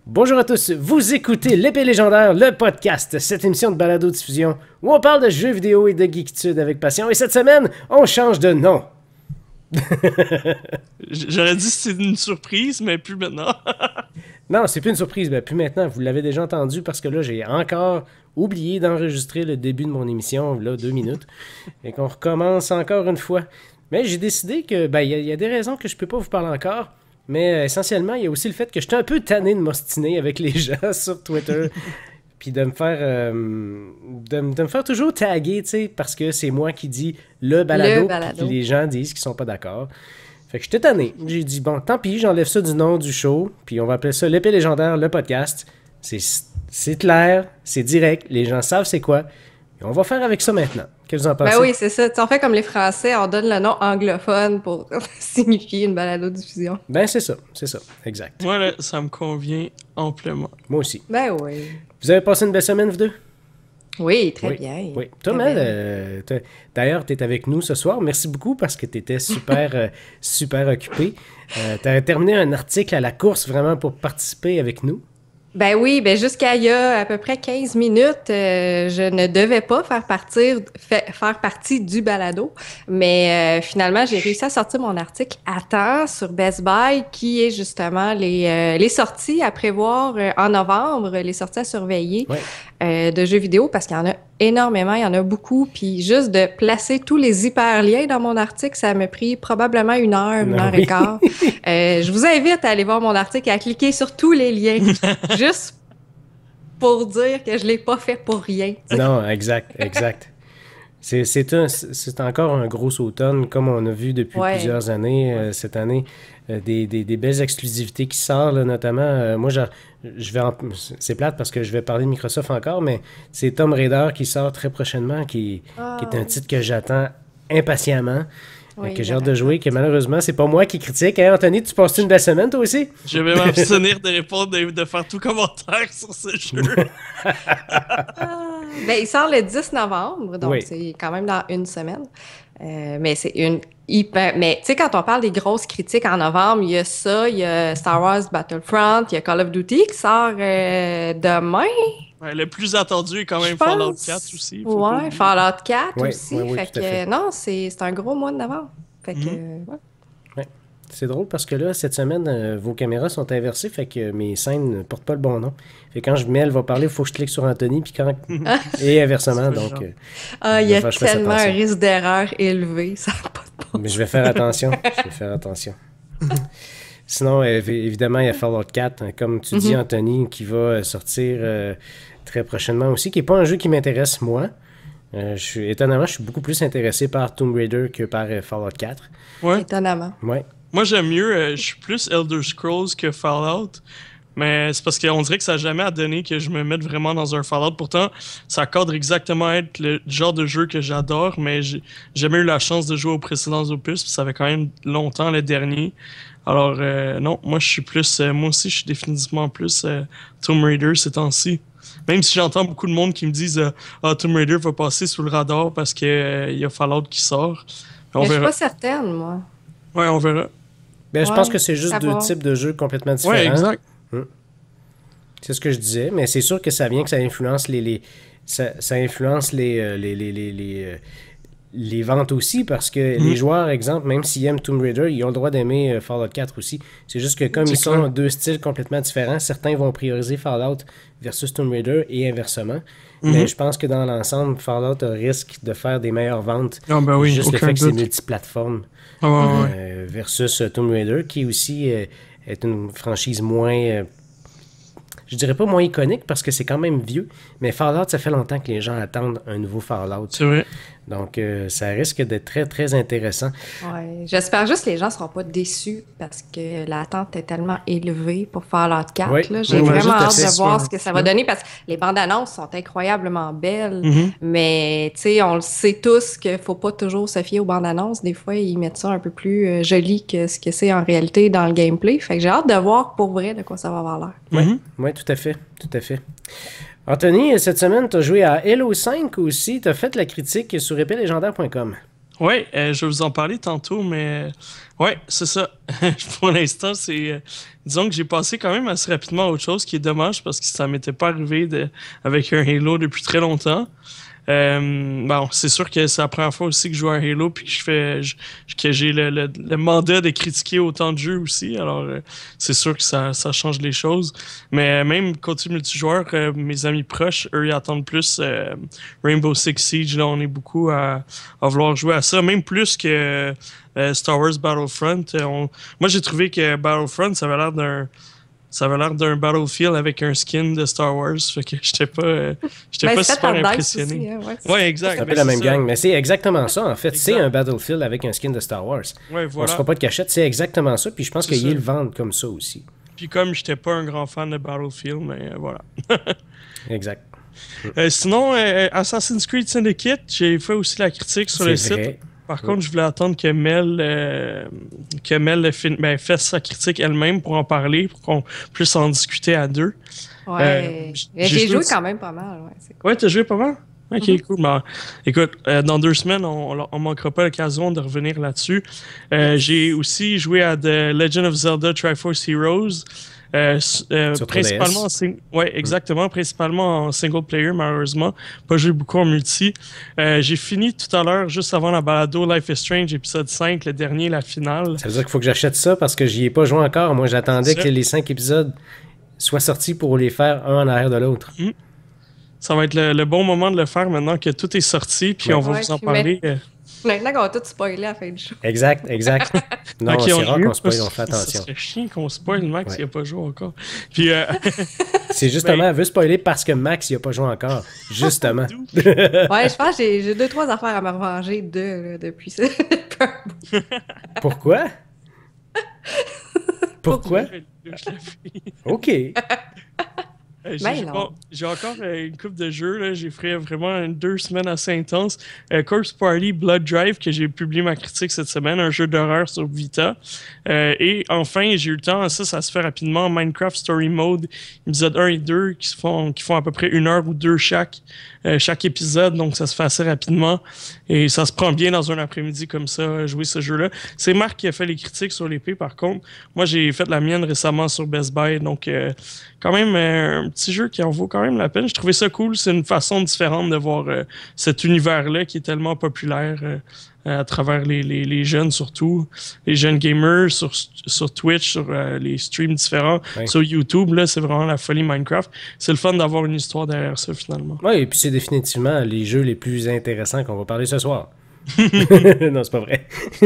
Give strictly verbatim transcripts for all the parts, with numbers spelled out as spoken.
Bonjour à tous, vous écoutez L'Épée Légendaire, le podcast, cette émission de balado-diffusion où on parle de jeux vidéo et de geekitude avec passion. Et cette semaine, on change de nom. J'aurais dit que c'était une surprise, mais plus maintenant. Non, c'est plus une surprise, ben plus maintenant. Vous l'avez déjà entendu parce que là, j'ai encore oublié d'enregistrer le début de mon émission, là, deux minutes. Et qu'on recommence encore une fois. Mais j'ai décidé que, ben, il y, y a des raisons que je peux pas vous parler encore. Mais euh, essentiellement, il y a aussi le fait que j'étais un peu tanné de m'ostiner avec les gens sur Twitter. Puis de me faire euh, de, de me faire toujours taguer, tu sais, parce que c'est moi qui dis le balado, le balado. Puis les gens disent qu'ils sont pas d'accord. Fait que j'étais tanné. J'ai dit, bon, tant pis, j'enlève ça du nom du show, puis on va appeler ça L'Épée Légendaire, le podcast. C'est, c'est clair, c'est direct, les gens savent c'est quoi. Et on va faire avec ça maintenant. Qu'est-ce que vous en pensez? Ben oui, c'est ça. Tu sais, on fait comme les Français, on donne le nom anglophone pour signifier une balado-diffusion. Ben c'est ça, c'est ça, exact. Moi, là, ça me convient amplement. Moi aussi. Ben oui. Vous avez passé une belle semaine, vous deux? Oui, très oui, bien. Oui. Toi, très Mel, bien. euh, t'as- d'ailleurs, tu es avec nous ce soir. Merci beaucoup parce que tu étais super, euh, super occupé. Euh, tu as terminé un article à la course vraiment pour participer avec nous. Ben oui, ben jusqu'à il y a à peu près quinze minutes, euh, je ne devais pas faire partir, fa- faire partie du balado, mais euh, finalement, j'ai réussi à sortir mon article à temps sur Best Buy, qui est justement les, euh, les sorties à prévoir euh, en novembre, les sorties à surveiller Ouais. euh, de jeux vidéo, parce qu'il y en a énormément, il y en a beaucoup, puis juste de placer tous les hyperliens dans mon article, ça m'a pris probablement une heure, une Ah heure oui. et quart. Euh, je vous invite à aller voir mon article et à cliquer sur tous les liens, juste pour dire que je l'ai pas fait pour rien. tu sais. Non, exact, exact. C'est, c'est, un- c'est encore un gros automne, comme on a vu depuis Ouais. plusieurs années, euh, cette année. Euh, des, des, des belles exclusivités qui sortent, là, notamment. euh, moi, je, je vais en- c'est plate parce que je vais parler de Microsoft encore, mais c'est Tomb Raider qui sort très prochainement, qui, Ah, qui est un oui. titre que j'attends impatiemment, euh, Oui, que j'ai hâte de j'aurais jouer, que malheureusement, c'est pas moi qui critique. Hein, Anthony, tu passes une belle semaine, toi aussi? Je vais m'abstenir de répondre, de, de faire tout commentaire sur ce jeu. Ah, ben, il sort le dix novembre, donc Oui. c'est quand même dans une semaine. Euh, mais c'est une hyper... Mais tu sais, quand on parle des grosses critiques en novembre, il y a ça, il y a Star Wars Battlefront, il y a Call of Duty qui sort euh, demain. Ouais, le plus attendu est quand même je pense. Fallout quatre aussi. faut pas Ouais, oublier. Fallout quatre Ouais, aussi. ouais, oui, fait tout à que fait. non, c'est c'est un gros mois de novembre. Fait que, Mhm. ouais. C'est drôle parce que là, cette semaine, euh, vos caméras sont inversées, fait que mes scènes ne portent pas le bon nom. Fait que quand je mets, elle va parler, il faut que je clique sur Anthony, puis quand... et inversement, C'est pas donc... genre. euh, Ah, il y Il va a falloir que je fasse tellement un attention. risque d'erreur élevé, ça n'a pas de bon Mais je vais faire attention. Je vais faire attention. Sinon, euh, évi- évidemment, il y a Fallout quatre, hein, comme tu dis, Mhm. Anthony, qui va euh, sortir euh, très prochainement aussi, qui n'est pas un jeu qui m'intéresse, moi. Euh, je suis, étonnamment, je suis beaucoup plus intéressé par Tomb Raider que par euh, Fallout quatre. Ouais. étonnamment. Ouais. Moi, j'aime mieux, euh, je suis plus Elder Scrolls que Fallout. Mais c'est parce qu'on dirait que ça n'a jamais donné que je me mette vraiment dans un Fallout. Pourtant, ça cadre exactement à être le genre de jeu que j'adore, mais j'ai jamais eu la chance de jouer aux précédents opus, puis ça fait quand même longtemps le dernier. Alors, euh, non, moi, je suis plus. euh, moi aussi, je suis définitivement plus euh, Tomb Raider ces temps-ci. Même si j'entends beaucoup de monde qui me disent euh, Ah, Tomb Raider va passer sous le radar parce qu'il y a Fallout qui sort. On Mais je suis verra. pas certaine, moi. Ouais, on verra. Ben, je Ouais, pense que c'est juste à deux voir. types de jeux complètement différents. Ouais, exact. C'est ce que je disais, mais c'est sûr que ça vient que ça influence les, les ça, ça influence les, euh, les, les, les, les, euh, les ventes aussi, parce que Mhm. les joueurs, exemple, même s'ils aiment Tomb Raider, ils ont le droit d'aimer euh, Fallout quatre aussi. C'est juste que comme C'est ils sont clair. deux styles complètement différents, certains vont prioriser Fallout versus Tomb Raider et inversement. Mhm. Mais je pense que dans l'ensemble, Fallout a risque de faire des meilleures ventes. Ah, ben oui, juste le aucun fait que c'est doute. multiplateforme. Ah, ouais, ouais. Euh, versus euh, Tomb Raider, qui aussi euh, est une franchise moins... euh, je dirais pas moins iconique parce que c'est quand même vieux, mais Fallout, ça fait longtemps que les gens attendent un nouveau Fallout. C'est vrai. Donc, euh, ça risque d'être très, très intéressant. Ouais. J'espère juste que les gens seront pas déçus parce que l'attente est tellement élevée pour Fallout quatre. Oui. là. J'ai Oui, vraiment tout à hâte fait. de voir Sûr. ce que ça va donner parce que les bandes annonces sont incroyablement belles. Mhm. Mais, tu sais, on le sait tous qu'il faut pas toujours se fier aux bandes annonces. Des fois, ils mettent ça un peu plus euh, joli que ce que c'est en réalité dans le gameplay. Fait que j'ai hâte de voir pour vrai de quoi ça va avoir l'air. Mhm. Oui, tout à fait. Tout à fait. Anthony, cette semaine, tu as joué à Halo cinq aussi. Tu as fait la critique sur épée légendaire point com. Ouais, euh, je vais vous en parler tantôt, mais Ouais, c'est ça. Pour l'instant, c'est. Euh, disons que j'ai passé quand même assez rapidement à autre chose, ce qui est dommage parce que ça m'était pas arrivé de, avec un Halo depuis très longtemps. Euh, bon, c'est sûr que c'est la première fois aussi que je joue à Halo puis que je fais je, que j'ai le, le, le mandat de critiquer autant de jeux aussi. Alors, euh, c'est sûr que ça, ça change les choses. Mais même côté multijoueur, euh, mes amis proches, eux, ils attendent plus euh, Rainbow Six Siege. Là, on est beaucoup à, à vouloir jouer à ça, même plus que euh, Star Wars Battlefront. Euh, on, moi, j'ai trouvé que Battlefront, ça avait l'air d'un Ça avait l'air d'un Battlefield avec un skin de Star Wars. Fait que j'étais pas, euh, j'étais ben, pas super impressionné. Aussi, hein, ouais, ouais, exact. C'est un peu la même ça. gang, mais c'est exactement ça, en fait. C'est un Battlefield avec un skin de Star Wars. Ouais, voilà. On se fera pas de cachette, c'est exactement ça, puis je pense C'est qu'ils ça. le vendent comme ça aussi. Puis comme j'étais pas un grand fan de Battlefield, mais euh, voilà. Exact. Euh, sinon, euh, Assassin's Creed Syndicate, j'ai fait aussi la critique sur C'est le vrai. site. Par contre, je voulais attendre que Mel, euh, que Mel fin- ben, fasse sa critique elle-même pour en parler, pour qu'on puisse en discuter à deux. Ouais. Euh, j- Mais j'ai j'ai joué joué aussi- quand même pas mal. Ouais, c'est cool. Ouais, t'as joué pas mal? Ok, Mhm. cool. Ben, écoute, euh, dans deux semaines, on, on, on manquera pas l'occasion de revenir là-dessus. Euh, j'ai aussi joué à The Legend of Zelda Triforce Heroes. Euh, s- euh, Sur trois D S. principalement en sing- ouais, exactement, principalement en single player, malheureusement. Pas joué beaucoup en multi. Euh, j'ai fini tout à l'heure, juste avant la balado Life is Strange, épisode cinq, le dernier, la finale. Ça veut dire qu'il faut que j'achète ça parce que j'y ai pas joué encore. Moi, j'attendais C'est que les cinq épisodes soient sortis pour les faire un en arrière de l'autre. Ça va être le, le bon moment de le faire maintenant que tout est sorti, puis Ouais. on va Ouais, vous en puis parler. euh, Maintenant qu'on va tout spoiler à la fin du show. Exact, exact. Non, Ok, c'est on rare joue, qu'on spoil, parce- on fait Ça attention. serait chiant qu'on spoil Max Ouais. s'il n'a pas joué encore. Puis, euh, C'est justement, Ben- elle veut spoiler parce que Max, il a pas joué encore. Justement. Ouais, je pense que j'ai j'ai deux, trois affaires à me revenger de, là, depuis ça. Pourquoi? Pourquoi? je l'ai fait. OK. Euh, J'ai Ben j'ai non. pas- j'ai encore euh, une coupe de jeux. là. J'ai fait vraiment une- deux semaines assez intenses. Euh, Corpse Party Blood Drive, que j'ai publié ma critique cette semaine, un jeu d'horreur sur Vita. Euh, et enfin, j'ai eu le temps, ça, ça se fait rapidement, Minecraft Story Mode, épisode un et deux, qui, se font, qui font à peu près une heure ou deux chaque, euh, chaque épisode. Donc, ça se fait assez rapidement. Et ça se prend bien dans un après-midi comme ça, jouer ce jeu-là. C'est Marc qui a fait les critiques sur l'épée, par contre. Moi, j'ai fait la mienne récemment sur Best Buy. Donc, euh, quand même, euh, un petit jeu qui en vaut quand même la peine. Je trouvais ça cool. C'est une façon différente de voir euh, cet univers-là qui est tellement populaire euh, à travers les, les, les jeunes, surtout. Les jeunes gamers sur, sur Twitch, sur euh, les streams différents, Ouais. sur YouTube. Là, c'est vraiment la folie Minecraft. C'est le fun d'avoir une histoire derrière ça, finalement. Oui, et puis c'est définitivement les jeux les plus intéressants qu'on va parler ce soir. Non, c'est pas vrai.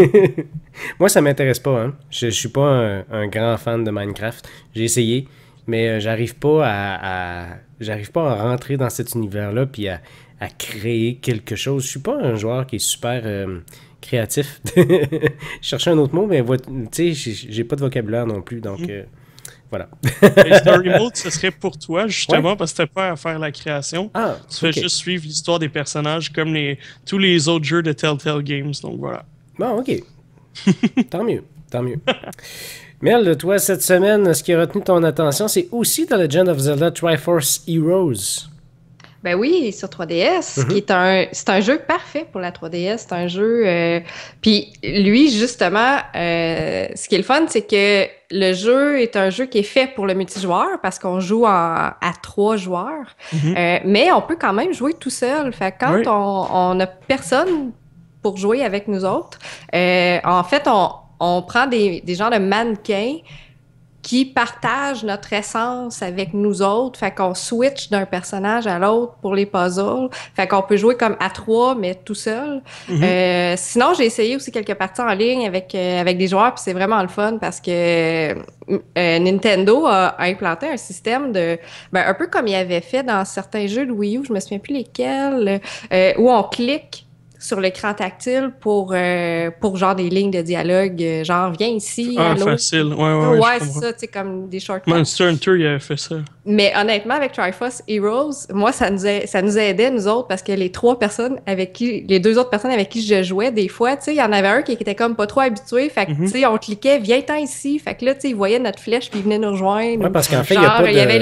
Moi, ça m'intéresse pas. Hein. Je, je suis pas un, un grand fan de Minecraft. J'ai essayé, mais euh, j'arrive pas à, à- j'arrive pas à rentrer dans cet univers-là puis à, à créer quelque chose. Je suis pas un joueur qui est super euh, créatif. Je cherchais un autre mot, mais vo- tu sais, j'ai j'ai pas de vocabulaire non plus, donc euh, voilà. Et Story Mode, ce serait pour toi, justement, parce que t'as pas à faire la création. Ah, Tu fais ok. juste suivre l'histoire des personnages comme les, tous les autres jeux de Telltale Games. Donc voilà. Bon, ok. Tant mieux, tant mieux. Mel, toi, cette semaine, ce qui a retenu ton attention, c'est aussi The Legend of Zelda Triforce Heroes. Ben oui, sur trois D S, Mhm. qui est un, c'est un jeu parfait pour la trois D S. C'est un jeu. euh, Puis lui, justement, euh, ce qui est le fun, c'est que le jeu est un jeu qui est fait pour le multijoueur parce qu'on joue en- à trois joueurs. Mhm. Euh, mais on peut quand même jouer tout seul. Fait que quand Oui. on, on a personne pour jouer avec nous autres, euh, en fait, on, on prend des, des genres de mannequins qui partagent notre essence avec nous autres. Fait qu'on switch d'un personnage à l'autre pour les puzzles. Fait qu'on peut jouer comme à trois, mais tout seul. Mhm. Euh, sinon, j'ai essayé aussi quelques parties en ligne avec, euh, avec des joueurs, puis c'est vraiment le fun parce que euh, Nintendo a, a implanté un système de... Ben, un peu comme il avait fait dans certains jeux de Wii U, je me souviens plus lesquels, euh, où on clique sur l'écran tactile pour, euh, pour genre des lignes de dialogue, euh, genre viens ici, Ah, allô. facile. Ouais, ouais, Ouais, ouais, je c'est comprends. ça, tu sais, comme des shortcuts. Monster Hunter, il avait fait ça. Mais honnêtement, avec Triforce Heroes, moi, ça nous, a- ça nous aidait, nous autres, parce que les trois personnes avec qui, les deux autres personnes avec qui je jouais, des fois, tu sais, il y en avait un qui était comme pas trop habitué, fait que, Mhm. tu sais, on cliquait, viens-t'en ici, fait que là, tu sais, il voyait notre flèche puis il venait nous rejoindre. Ouais, parce qu'en fait, il y a Genre, pas il y avait de... le-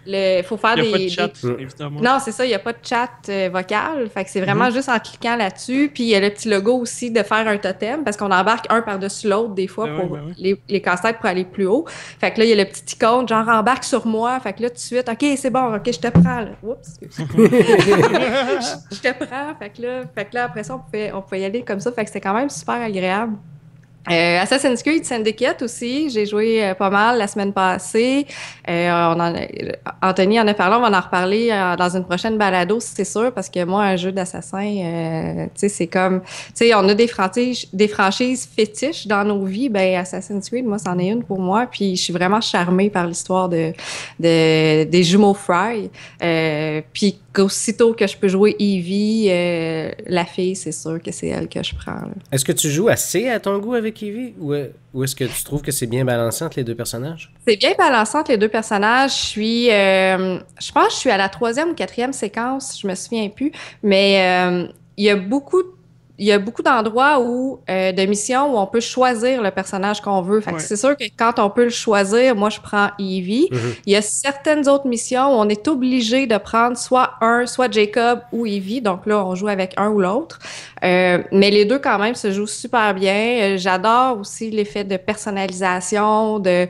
Il faut faire il y a des... pas de chat, des... évidemment. Non, c'est ça, il n'y a pas de chat euh, vocal. Fait que c'est vraiment mm-hmm. juste en cliquant là-dessus. Puis il y a le petit logo aussi de faire un totem, parce qu'on embarque un par-dessus l'autre des fois ben pour oui, ben oui. les, les casse-têtes pour aller plus haut. Fait que là, il y a le petit icône, genre embarque sur moi. Fait que là, tout de suite, OK, c'est bon, OK, je te prends. Là. Oups, je, je te prends. Fait que là, fait que là après ça, on pouvait, on pouvait y aller comme ça. Fait que c'était quand même super agréable. Euh, Assassin's Creed Syndicate aussi, j'ai joué euh, pas mal la semaine passée. Euh, on en a, Anthony en a parlé, on va en reparler euh, dans une prochaine balado, c'est sûr, parce que moi, un jeu d'assassin, euh, tu sais, c'est comme, tu sais, on a des franchises, des franchises fétiches dans nos vies. Ben, Assassin's Creed, moi, c'en est une pour moi. Puis, je suis vraiment charmée par l'histoire de, de des jumeaux Fry. Euh, puis, aussitôt que je peux jouer Evie, euh, la fille, c'est sûr que c'est elle que je prends. Là. Est-ce que tu joues assez à ton goût avec Evie ou, ou est-ce que tu trouves que c'est bien balancé entre les deux personnages? C'est bien balancé entre les deux personnages. Je suis, euh, je pense que je suis à la troisième ou quatrième séquence, je me souviens plus, mais euh, il y a beaucoup de Il y a beaucoup d'endroits où, euh, de missions où on peut choisir le personnage qu'on veut. Fait que ouais. c'est sûr que quand on peut le choisir, moi, je prends Evie. Mm-hmm. Il y a certaines autres missions où on est obligé de prendre soit un, soit Jacob ou Evie. Donc là, on joue avec un ou l'autre. Euh, mais les deux, quand même, se jouent super bien. J'adore aussi l'effet de personnalisation, de...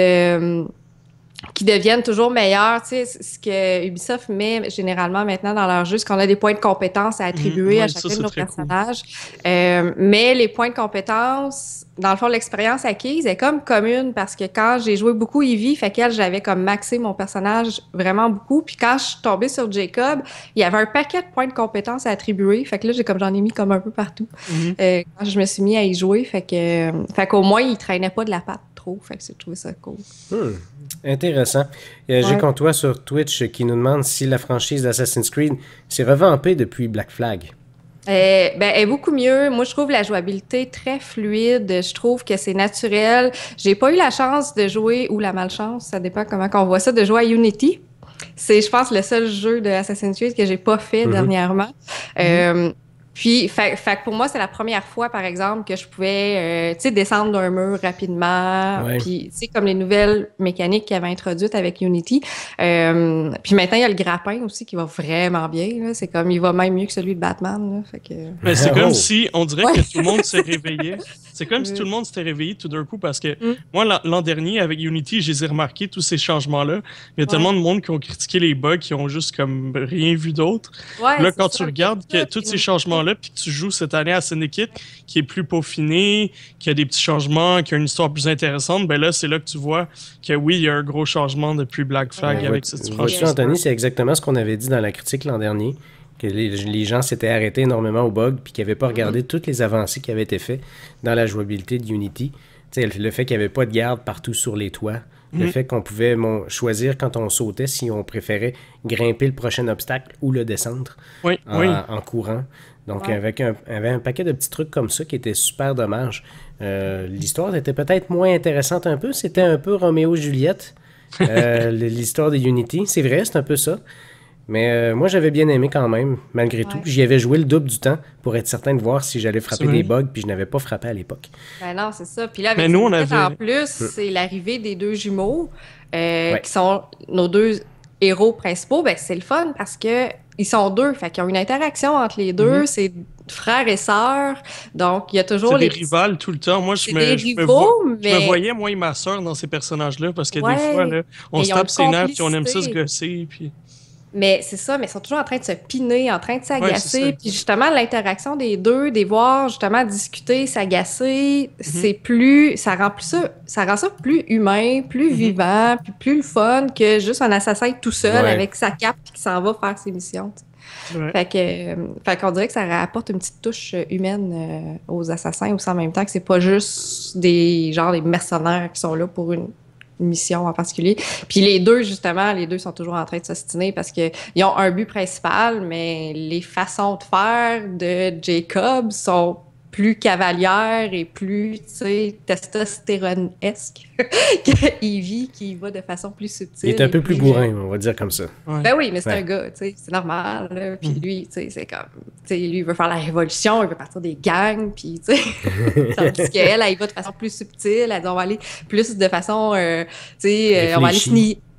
de qui deviennent toujours meilleurs. Tu sais, ce que Ubisoft met généralement maintenant dans leur jeu, c'est qu'on a des points de compétences à attribuer mmh, ouais, à chacun ça, de nos personnages. Cool. Euh, mais les points de compétences, dans le fond, l'expérience acquise est comme commune parce que quand j'ai joué beaucoup Evie, fait qu'elle, j'avais comme maxé mon personnage vraiment beaucoup. Puis quand je suis tombée sur Jacob, il y avait un paquet de points de compétences à attribuer. Fait que là, j'ai comme j'en ai mis comme un peu partout. Mmh. Euh, quand je me suis mis à y jouer, fait que, fait qu'au moins, il traînait pas de la patte trop. Fait que j'ai trouvé ça cool. Mmh. Intéressant. Il y a ouais. J'ai toi sur Twitch qui nous demande si la franchise d'Assassin's Creed s'est revampée depuis Black Flag. Euh, ben, elle est beaucoup mieux. Moi, je trouve la jouabilité très fluide. Je trouve que c'est naturel. J'ai pas eu la chance de jouer, ou la malchance, ça dépend comment on voit ça, de jouer à Unity. C'est, je pense, le seul jeu de Assassin's Creed que j'ai pas fait mm-hmm. dernièrement. Mm-hmm. Euh, Puis, fait, fait que pour moi, c'est la première fois, par exemple, que je pouvais, euh, tu sais, descendre d'un mur rapidement. Ouais. Puis, tu sais, comme les nouvelles mécaniques qu'ils avaient introduites avec Unity. Euh, puis maintenant, il y a le grappin aussi qui va vraiment bien. Là. C'est comme, il va même mieux que celui de Batman. Là. Fait que... Mais c'est comme oh. si, on dirait ouais. que tout le monde s'est réveillé. C'est comme si tout le monde s'était réveillé tout d'un coup parce que mm. moi, l'an dernier, avec Unity, j'ai remarqué tous ces changements-là. Il y a ouais. tellement de monde qui ont critiqué les bugs, qui ont juste comme rien vu d'autre. Ouais, là, quand tu regardes que tous ces changements-là, puis tu joues cette année à Syndicate, qui est plus peaufiné, qui a des petits changements, qui a une histoire plus intéressante, ben là, c'est là que tu vois que oui, il y a un gros changement depuis Black Flag ouais, avec cette franchise. Anthony, c'est exactement ce qu'on avait dit dans la critique l'an dernier, que les, les gens s'étaient arrêtés énormément au bug puis qu'ils n'avaient pas regardé mm-hmm. toutes les avancées qui avaient été faites dans la jouabilité de Unity. T'sais, le fait qu'il n'y avait pas de garde partout sur les toits, mm-hmm. le fait qu'on pouvait mon, choisir quand on sautait si on préférait grimper le prochain obstacle ou le descendre oui, en, oui. en courant. Donc, ouais. avec un, avec un paquet de petits trucs comme ça qui étaient super dommages. Euh, l'histoire était peut-être moins intéressante un peu. C'était un peu Roméo-Juliette, euh, l'histoire de Unity. C'est vrai, c'est un peu ça. Mais euh, moi, j'avais bien aimé quand même, malgré ouais. tout. J'y avais joué le double du temps pour être certain de voir si j'allais frapper des bugs, puis je n'avais pas frappé à l'époque. Ben non, c'est ça. Puis là, avec Mais nous, on avait... en plus, c'est l'arrivée des deux jumeaux, euh, ouais. qui sont nos deux héros principaux. Ben, c'est le fun parce que ils sont deux, fait qu'ils ont une interaction entre les deux. Mm-hmm. C'est frères et sœurs, donc il y a toujours c'est les... des rivales tout le temps. Moi, je me, des je, rivaux, me vois, mais... je me voyais, moi et ma sœur, dans ces personnages-là, parce que ouais, des fois, là, on se tape ses nerfs, puis on aime ça se complicité. gosser, puis... Mais c'est ça, mais ils sont toujours en train de se piner, en train de s'agacer. Ouais, puis justement, l'interaction des deux, des voir justement discuter, s'agacer, mm-hmm. c'est plus... Ça rend, plus ça, ça rend ça plus humain, plus mm-hmm. vivant, puis plus le fun que juste un assassin tout seul ouais. avec sa cape qui s'en va faire ses missions. Ouais. Fait que, euh, fait qu'on dirait que ça apporte une petite touche humaine euh, aux assassins aussi en même temps que c'est pas juste des genre des mercenaires qui sont là pour une mission en particulier. Puis les deux, justement, les deux sont toujours en train de s'ostiner parce qu'ils ont un but principal, mais les façons de faire de Jacob sont plus cavalière et plus, tu sais, testostérone-esque que Evie, qui va de façon plus subtile. Il est un peu plus bourrin, on va dire comme ça. Ouais. Ben oui, mais c'est ouais. un gars, tu sais, c'est normal. Là. Puis mm. lui, tu sais, c'est comme, tu sais, lui, il veut faire la révolution, il veut partir des gangs, puis, tu sais, tandis qu'elle, elle, elle va de façon plus subtile, elle dit, on va aller plus de façon, euh, tu sais, euh, on va aller sni-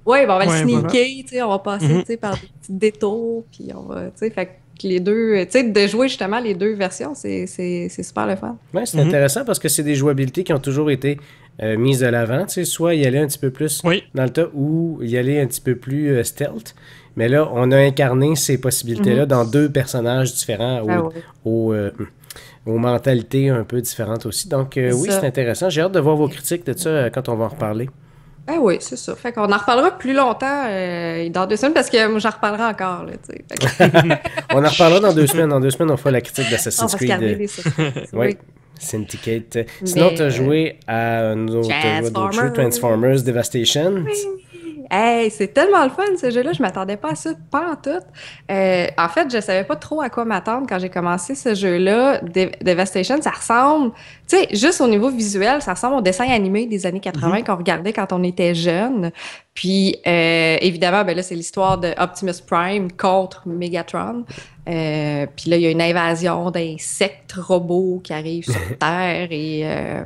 Oui, bon, on va Ouais, le voilà. sneaker, tu sais, on va passer Mhm. tu sais, par des petits détours, puis on va, tu sais, fait que les deux, tu sais, de jouer justement les deux versions, c'est c'est- c'est super le fun. Ouais, c'est Mhm. intéressant parce que c'est des jouabilités qui ont toujours été euh, mises de l'avant. Tu sais, soit y aller un petit peu plus Oui. dans le tas ou y aller un petit peu plus euh, stealth. Mais là, on a incarné ces possibilités-là Mhm. dans deux personnages différents Ah aux, oui, aux, euh, aux mentalités un peu différentes aussi. Donc, euh, c'est oui, c'est ça. intéressant. J'ai hâte de voir vos critiques de ça euh, quand on va en reparler. Ah oui, c'est ça. Fait qu'on en reparlera plus longtemps euh, dans deux semaines parce que moi, j'en reparlerai encore, là, tu sais. Fait que On en reparlera dans deux semaines. Dans deux semaines, on fera la critique on d'Assassin's va se Creed. garder euh, des surprises, Oui, oui. Syndicate. Sinon, tu Mais as euh, joué à un autre jeu d'autres jeux, Transformers. Transformers Devastation. Oui! Hey, c'est tellement le fun ce jeu-là, je m'attendais pas à ça, pas en tout. Euh, en fait, je savais pas trop à quoi m'attendre quand j'ai commencé ce jeu-là. Dev- Devastation, ça ressemble, tu sais, juste au niveau visuel, ça ressemble au dessin animé des années quatre-vingts Mhm. qu'on regardait quand on était jeune. Puis, euh, évidemment, ben là, c'est l'histoire de Optimus Prime contre Megatron. Euh, puis là, il y a une invasion d'insectes robots qui arrivent sur Terre et euh,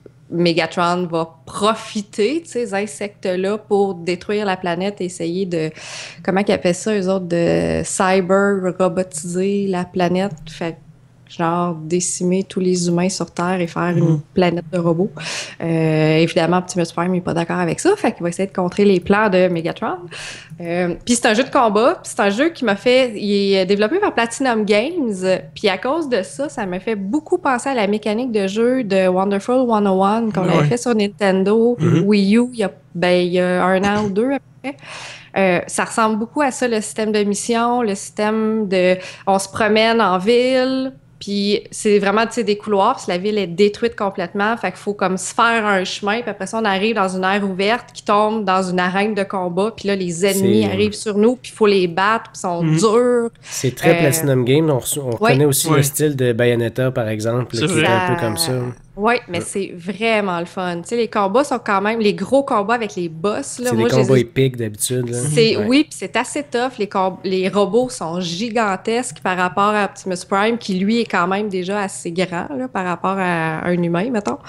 Megatron va profiter de ces insectes-là pour détruire la planète et essayer de, comment qu'ils appellent ça, eux autres, de cyber robotiser la planète. Fait que, genre décimer tous les humains sur Terre et faire une Mhm. planète de robots. Euh, évidemment, Optimus Prime n'est pas d'accord avec ça, fait qu'il va essayer de contrer les plans de Megatron. Euh, puis c'est un jeu de combat, puis c'est un jeu qui m'a fait, il est développé par Platinum Games, puis à cause de ça, ça m'a fait beaucoup penser à la mécanique de jeu de Wonderful cent un qu'on avait Ouais. fait sur Nintendo Mhm. Wii U il y a, ben, il y a un an ou deux à peu près. Euh, ça ressemble beaucoup à ça, le système de mission, le système de, on se promène en ville. Puis c'est vraiment, tu sais, des couloirs, puis la ville est détruite complètement, fait qu'il faut comme se faire un chemin, puis après ça, on arrive dans une aire ouverte qui tombe dans une arène de combat, puis là, les ennemis C'est arrivent sur nous, puis il faut les battre, puis ils sont Mhm. durs. c'est très Euh, Platinum Game. On, on ouais. reconnaît aussi le Ouais. style de Bayonetta, par exemple, C'est qui vrai. est un peu Ça- comme ça. Oui, mais c'est vraiment le fun. Tu sais, les combats sont quand même, les gros combats avec les boss, là, C'est des moi, je les combats ai- épiques d'habitude. là. C'est, Ouais. oui, puis c'est assez tough. Les, com- les robots sont gigantesques par rapport à Optimus Prime, qui lui est quand même déjà assez grand là, par rapport à un humain, mettons.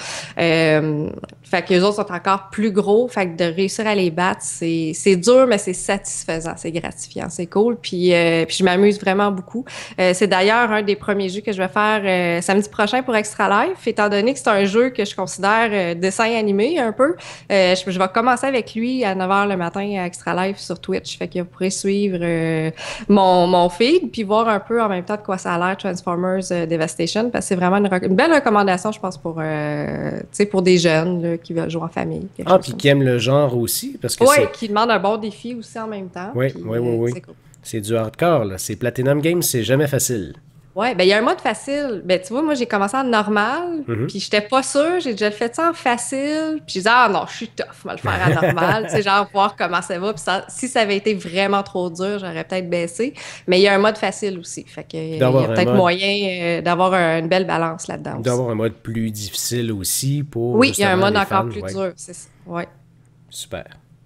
Euh, fait que les autres sont encore plus gros. Fait que de réussir à les battre, c'est, c'est dur, mais c'est satisfaisant, c'est gratifiant, c'est cool. Puis, euh, puis je m'amuse vraiment beaucoup. Euh, c'est d'ailleurs un des premiers jeux que je vais faire euh, samedi prochain pour Extra Life, étant donné que c'est un jeu que je considère euh, dessin animé un peu. Euh, je, je vais commencer avec lui à neuf heures le matin à Extra Life sur Twitch. Fait que vous pourrez suivre euh, mon, mon feed puis voir un peu en même temps de quoi ça a l'air Transformers euh, Devastation parce que c'est vraiment une, rec- une belle recommandation, je pense, pour, euh, tu sais, pour des jeunes là, qui veulent jouer en famille. quelque Ah, chose puis comme qui aiment le genre aussi, parce que ça. c'est Ouais, qui demande un bon défi aussi en même temps. Oui, puis, oui, oui, euh, oui. c'est cool. c'est du hardcore. là. C'est Platinum Games, c'est jamais facile. Ouais, ben il y a un mode facile. Ben tu vois, moi j'ai commencé en normal, Mhm. puis j'étais pas sûre, j'ai déjà fait ça en facile, puis j'ai dit ah non, je suis tough, je vais le faire à normal, tu sais, genre voir comment ça va, puis ça, si ça avait été vraiment trop dur, j'aurais peut-être baissé, mais il y a un mode facile aussi, fait que il y D'avoir a un peut-être mode- moyen euh, d'avoir un- une belle balance là-dedans Il aussi. doit y avoir un mode plus difficile aussi pour. Oui, il y a un justement mode les encore fans. plus Ouais. dur, c'est ça. Ouais. Super.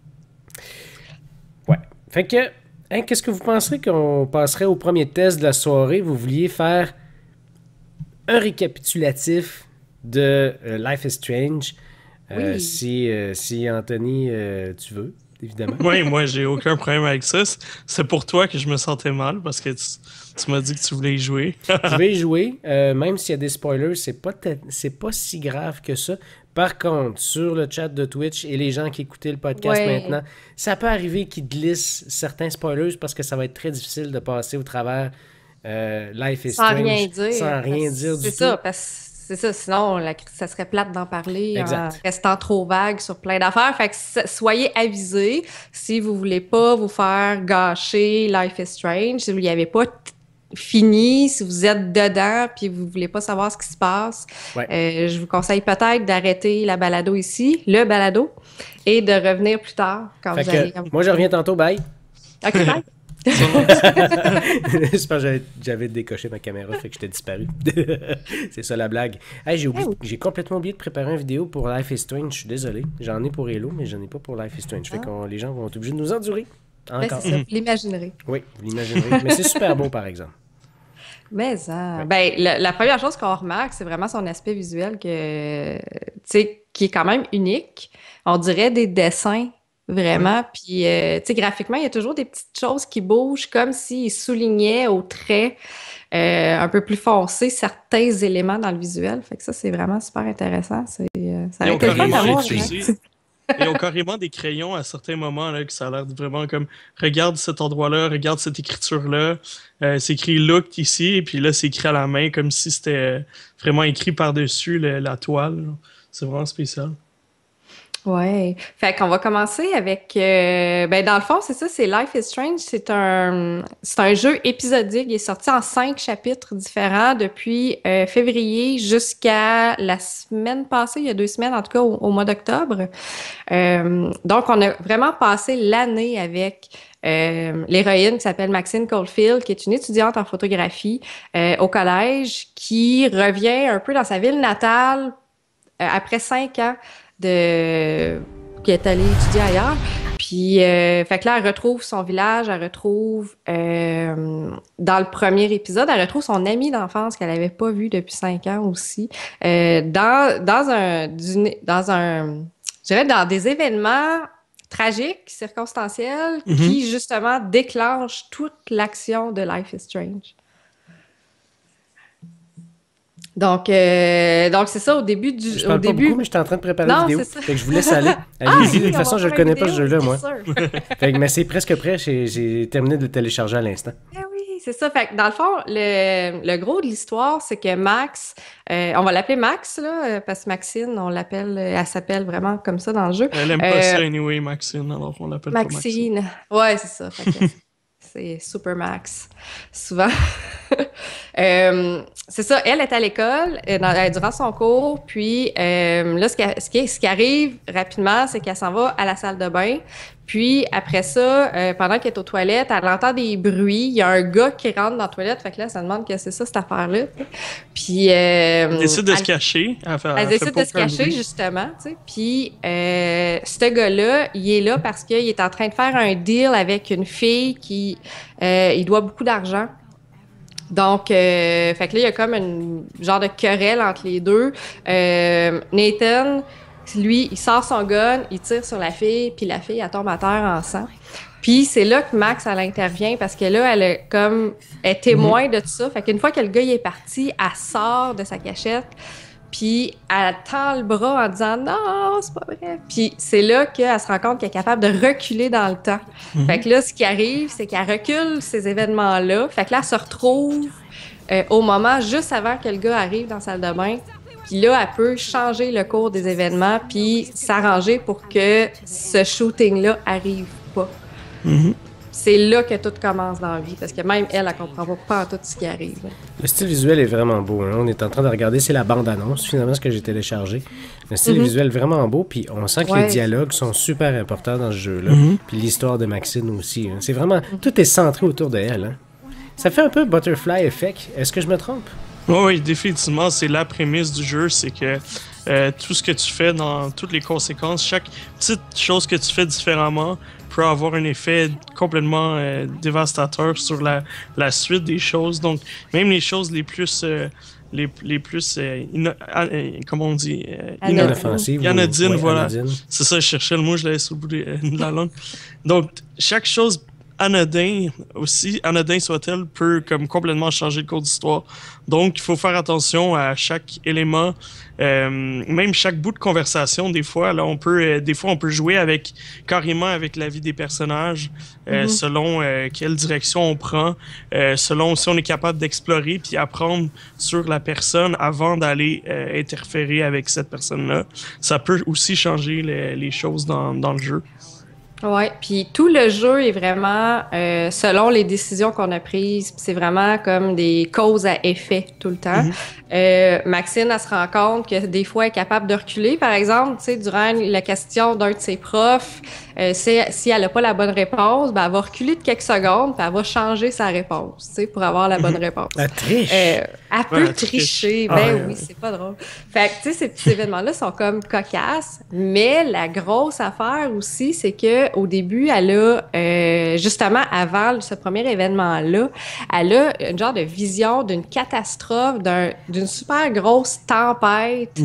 Ouais. Fait que, hein, qu'est-ce que vous penserez qu'on passerait au premier test de la soirée? Vous vouliez faire un récapitulatif de euh, Life is Strange. Euh, Oui. si, euh, si Anthony, euh, tu veux, évidemment. Oui, moi, j'ai aucun problème avec ça. C'est- C'est pour toi que je me sentais mal parce que tu, tu m'as dit que tu voulais y jouer. Je vais y jouer, euh, même s'il y a des spoilers, c'est pas, te- c'est pas si grave que ça. Par contre, sur le chat de Twitch et les gens qui écoutaient le podcast Ouais. maintenant, ça peut arriver qu'ils glissent certains spoilers parce que ça va être très difficile de passer au travers euh, Life is Sans Strange rien dire. sans rien parce- dire du C'est tout. ça, parce que c'est ça, sinon la, ça serait plate d'en parler Exact. en restant trop vague sur plein d'affaires. Fait que so- soyez avisés si vous voulez pas vous faire gâcher Life is Strange, si vous n'y avez pas t- fini, si vous êtes dedans puis vous voulez pas savoir ce qui se passe, Ouais. euh, je vous conseille peut-être d'arrêter la balado ici, le balado, et de revenir plus tard quand Fait vous que, allez. moi, je reviens tantôt. Bye. Ok, bye. Je pense que j'avais, j'avais décoché ma caméra, fait que j'étais disparu. C'est ça la blague. Hey, j'ai, oublié- j'ai complètement oublié de préparer une vidéo pour Life is Strange. Je suis désolé. J'en ai pour Hello, mais j'en ai pas pour Life is Strange. Fait que les gens vont être obligés de nous endurer. Ben, Encore. c'est ça, vous l'imaginerez. Oui, vous l'imaginerez. Mais c'est super beau, par exemple. Mais ça, ben, la, la première chose qu'on remarque, c'est vraiment son aspect visuel que, tu sais, qui est quand même unique. On dirait des dessins Vraiment. Ouais. Puis, euh, tu sais, graphiquement, il y a toujours des petites choses qui bougent comme s'il soulignait au trait euh, un peu plus foncé certains éléments dans le visuel. Fait que ça, c'est vraiment super intéressant. C'est, euh, ça a été le fun d'avoir. Ils ont carrément des crayons à certains moments là, que ça a l'air vraiment comme regarde cet endroit-là, regarde cette écriture-là. Euh, c'est écrit look ici, et puis là, c'est écrit à la main comme si c'était vraiment écrit par-dessus le, la toile. Là. C'est vraiment spécial. Ouais. Fait qu'on va commencer avec... Euh, ben dans le fond, c'est ça, c'est Life is Strange. C'est un, c'est un jeu épisodique. Il est sorti en cinq chapitres différents depuis euh, février jusqu'à la semaine passée, il y a deux semaines, en tout cas au, au mois d'octobre. Euh, donc, on a vraiment passé l'année avec... Euh, l'héroïne qui s'appelle Maxine Caulfield, qui est une étudiante en photographie euh, au collège, qui revient un peu dans sa ville natale euh, après cinq ans de qui est allée étudier ailleurs. Puis, euh, fait que là, elle retrouve son village, elle retrouve, euh, dans le premier épisode, elle retrouve son ami d'enfance qu'elle avait pas vu depuis cinq ans aussi, euh, dans, dans un, dans un, je dirais, dans des événements tragiques, circonstanciels, mm-hmm. qui, justement, déclenchent toute l'action de Life is Strange. Donc, euh, donc c'est ça, au début du... Je parle au pas début... beaucoup, mais j'étais en train de préparer non, la vidéo. C'est ça. Fait que je vous laisse aller. Allez-y. Ah, de toute façon, je ne connais pas ce jeu-là, moi. Fait que, mais c'est presque prêt. J'ai, j'ai terminé de le télécharger à l'instant. Ah oui, c'est ça. Fait que dans le fond, le, le gros de l'histoire, c'est que Max... Euh, on va l'appeler Max, là, parce que Maxine, on l'appelle... Elle s'appelle vraiment comme ça dans le jeu. Elle aime pas euh, ça, anyway, Maxine, alors on l'appelle Maxine. pas Maxine. Ouais, c'est ça. Fait que... C'est Super Max, souvent. euh, c'est ça, elle est à l'école dans, durant son cours, puis euh, là, ce qui, ce, qui, ce qui arrive rapidement, c'est qu'elle s'en va à la salle de bain, puis après ça, euh, pendant qu'elle est aux toilettes, elle entend des bruits, il y a un gars qui rentre dans la toilette, fait que là, elle se demande que c'est ça, cette affaire-là. Puis... Euh, elle décide de elle, se cacher. Elle, fait, elle, elle décide de se cacher, justement, tu sais. Puis euh, ce gars-là, il est là parce qu'il est en train de faire un deal avec une fille qui... Euh, il doit beaucoup d'argent. Donc, euh, fait que là, il y a comme une genre de querelle entre les deux. Euh, Nathan, lui, il sort son gun, il tire sur la fille, puis la fille, elle tombe à terre en sang. Puis c'est là que Max, elle intervient parce que là, elle est comme elle est témoin de tout ça. Fait qu'une fois que le gars il est parti, elle sort de sa cachette, puis elle tend le bras en disant « Non, c'est pas vrai! » Puis c'est là qu'elle se rend compte qu'elle est capable de reculer dans le temps. Mm-hmm. Fait que là, ce qui arrive, c'est qu'elle recule ces événements-là. Fait que là, elle se retrouve euh, au moment juste avant que le gars arrive dans la salle de bain. Puis là, elle peut changer le cours des événements puis s'arranger pour que ce shooting-là arrive pas. Mm-hmm. C'est là que tout commence dans la vie, parce que même elle, elle comprend pas, pas tout ce qui arrive. Le style visuel est vraiment beau. Hein? On est en train de regarder, c'est la bande-annonce, finalement, ce que j'ai téléchargé. Le style mm-hmm. visuel est vraiment beau, puis on sent que ouais. les dialogues sont super importants dans ce jeu-là. Mm-hmm. Puis l'histoire de Maxine aussi. Hein? C'est vraiment... Mm-hmm. Tout est centré autour de elle. Hein? Ça fait un peu Butterfly Effect. Est-ce que je me trompe? Oui, oui, définitivement. C'est la prémisse du jeu, c'est que euh, tout ce que tu fais dans toutes les conséquences, chaque petite chose que tu fais différemment peut avoir un effet complètement euh, dévastateur sur la, la suite des choses. Donc, même les choses les plus... Euh, les, les plus... Euh, ino- euh, comment on dit? Euh, inoffensives. Anodines, ouais, voilà. Anodine. C'est ça, je cherchais le mot, je l'avais sur le bout de, de la langue. Donc, chaque chose anodin aussi, anodin soit-elle, peut comme complètement changer le cours d'histoire. Donc, il faut faire attention à chaque élément, euh, même chaque bout de conversation. Des fois, là, on peut, euh, des fois, on peut jouer avec carrément avec la vie des personnages, euh, mm-hmm. selon euh, quelle direction on prend, euh, selon si on est capable d'explorer puis apprendre sur la personne avant d'aller euh, interférer avec cette personne-là. Ça peut aussi changer les, les choses dans, dans le jeu. Oui, puis tout le jeu est vraiment euh, selon les décisions qu'on a prises. C'est vraiment comme des causes à effet tout le temps. Mm-hmm. Euh, Maxine, elle se rend compte que des fois, elle est capable de reculer. Par exemple, tu sais, durant la question d'un de ses profs, euh, si, si elle n'a pas la bonne réponse, ben, elle va reculer de quelques secondes, puis elle va changer sa réponse, tu sais, pour avoir la bonne réponse. Elle triche! Euh, elle peut ouais, tricher. triche. Ben ah, oui, c'est pas drôle. Fait que, tu sais, ces petits événements-là sont comme cocasses, mais la grosse affaire aussi, c'est que au début, elle a, euh, justement, avant ce premier événement-là, elle a une genre de vision d'une catastrophe, d'un, d'une super grosse tempête mm-hmm.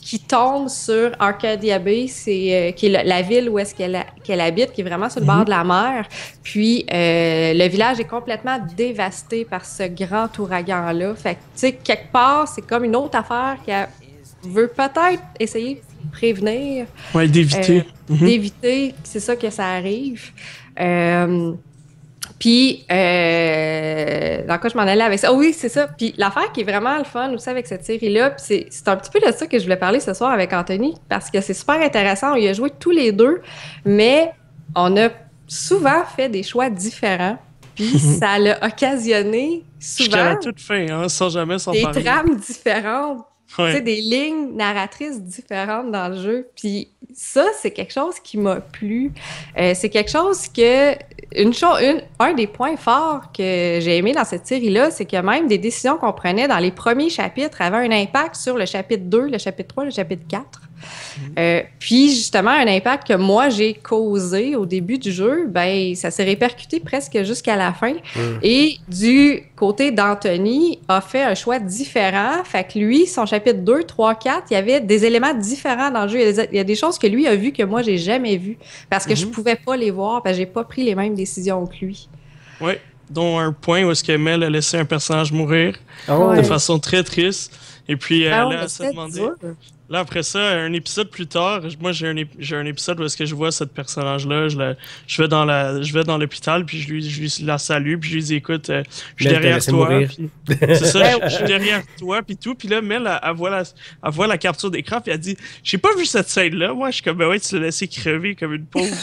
qui tombe sur Arcadia Bay, c'est, euh, qui est la, la ville où est-ce qu'elle, a, qu'elle habite, qui est vraiment sur le bord mm-hmm. de la mer. Puis, euh, le village est complètement dévasté par ce grand ouragan-là. Fait que, tu sais, quelque part, c'est comme une autre affaire qu'elle veut peut-être essayer de prévenir. Ouais, d'éviter. Euh, mm-hmm. D'éviter, c'est ça que ça arrive. Euh, Puis, euh, dans quoi je m'en allais avec ça? Oh oui, c'est ça. Puis l'affaire qui est vraiment le fun aussi avec cette série-là, puis c'est, c'est un petit peu de ça que je voulais parler ce soir avec Anthony, parce que c'est super intéressant. On y a joué tous les deux, mais on a souvent fait des choix différents. Puis ça l'a occasionné souvent... Jusqu'à la toute fin, hein, sans jamais s'en des parler. Des trames différentes. Ouais. Tu sais, des lignes narratrices différentes dans le jeu. Puis ça, c'est quelque chose qui m'a plu. Euh, c'est quelque chose que... Une chose, une, un des points forts que j'ai aimé dans cette série-là, c'est que même des décisions qu'on prenait dans les premiers chapitres avaient un impact sur le chapitre deux, le chapitre trois, le chapitre quatre. Mm-hmm. Euh, puis justement, un impact que moi, j'ai causé au début du jeu, ben ça s'est répercuté presque jusqu'à la fin. Mm. Et du côté d'Anthony, a fait un choix différent. Fait que lui, son chapitre deux, trois, quatre, il y avait des éléments différents dans le jeu. Il y a des, il y a des choses que lui a vues que moi, j'ai jamais vues. Parce que mm-hmm. je pouvais pas les voir, parce que j'ai pas pris les mêmes décisions que lui. Oui, dont un point où est-ce que Mel a laissé un personnage mourir oh. de façon très triste. Et puis, ah, elle a se demandé... Là, après ça, un épisode plus tard, moi, j'ai un, ép- j'ai un épisode où est-ce que je vois ce personnage-là, je, la, je, vais dans la, je vais dans l'hôpital, puis je lui, je lui la salue, puis je lui dis, écoute, euh, je suis derrière toi. Puis, c'est ça, je, je suis derrière toi, puis tout. Puis là, Mel, elle, elle, voit la, elle voit la capture d'écran, puis elle dit, j'ai pas vu cette scène-là. Moi, je suis comme, ben ouais, tu l'as laissé crever comme une pauvre.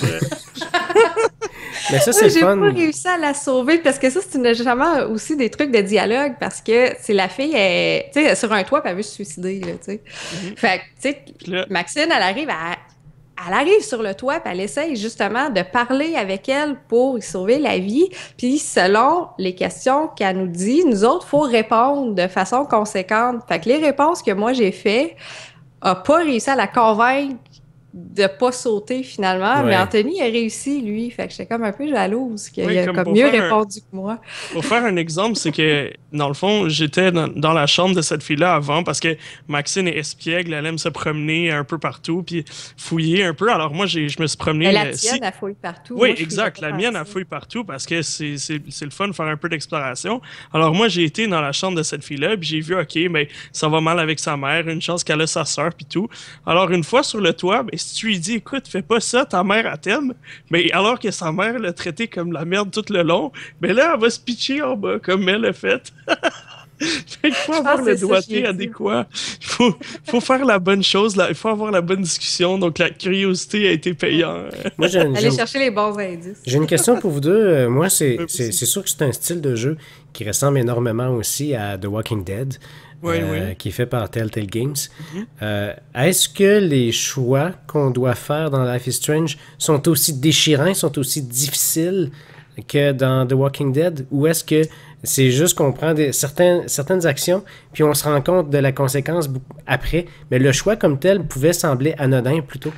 Mais ça, c'est ouais, j'ai fun. pas réussi à la sauver parce que ça, c'est une, justement aussi des trucs de dialogue parce que c'est la fille, elle, tu sais, sur un toit, puis elle veut se suicider, là, tu sais. Mm-hmm. Fait que, tu sais, Maxine, elle arrive à, elle arrive sur le toit, puis elle essaye justement de parler avec elle pour y sauver la vie. Puis selon les questions qu'elle nous dit, nous autres, faut répondre de façon conséquente. Fait que les réponses que moi j'ai fait, a pas réussi à la convaincre de pas sauter finalement, ouais. mais Anthony a réussi, lui. Fait que j'étais comme un peu jalouse qu'il oui, a comme, comme mieux répondu un... que moi. Pour faire un exemple, c'est que, dans le fond, j'étais dans, dans la chambre de cette fille-là avant parce que Maxine est espiègle, elle aime se promener un peu partout puis fouiller un peu. Alors moi, j'ai, je me suis promené... Mais la tienne, si... elle fouille partout. Oui, moi, exact. La mienne, elle fouille partout parce que c'est, c'est, c'est le fun de faire un peu d'exploration. Alors moi, j'ai été dans la chambre de cette fille-là puis j'ai vu, OK, mais ça va mal avec sa mère, une chance qu'elle a sa sœur puis tout. Alors une fois sur le toit, ben, si tu lui dis, écoute, fais pas ça, ta mère, elle t'aime, mais alors que sa mère l'a traité comme la merde tout le long, mais là, elle va se pitcher en bas, comme elle l'a fait. Fait qu'il faut avoir le doigté adéquat. Il faut, faut faire la bonne chose, là. Il faut avoir la bonne discussion, donc la curiosité a été payante. Moi, j'ai une, Allez j'ai chercher les bons indices. J'ai une question pour vous deux. Moi, c'est, c'est, c'est sûr que c'est un style de jeu qui ressemble énormément aussi à The Walking Dead. Oui, euh, oui. qui est fait par Telltale Games. Mm-hmm. Euh, est-ce que les choix qu'on doit faire dans Life is Strange sont aussi déchirants, sont aussi difficiles que dans The Walking Dead? Ou est-ce que c'est juste qu'on prend des, certains, certaines actions puis on se rend compte de la conséquence après, mais le choix comme tel pouvait sembler anodin plutôt?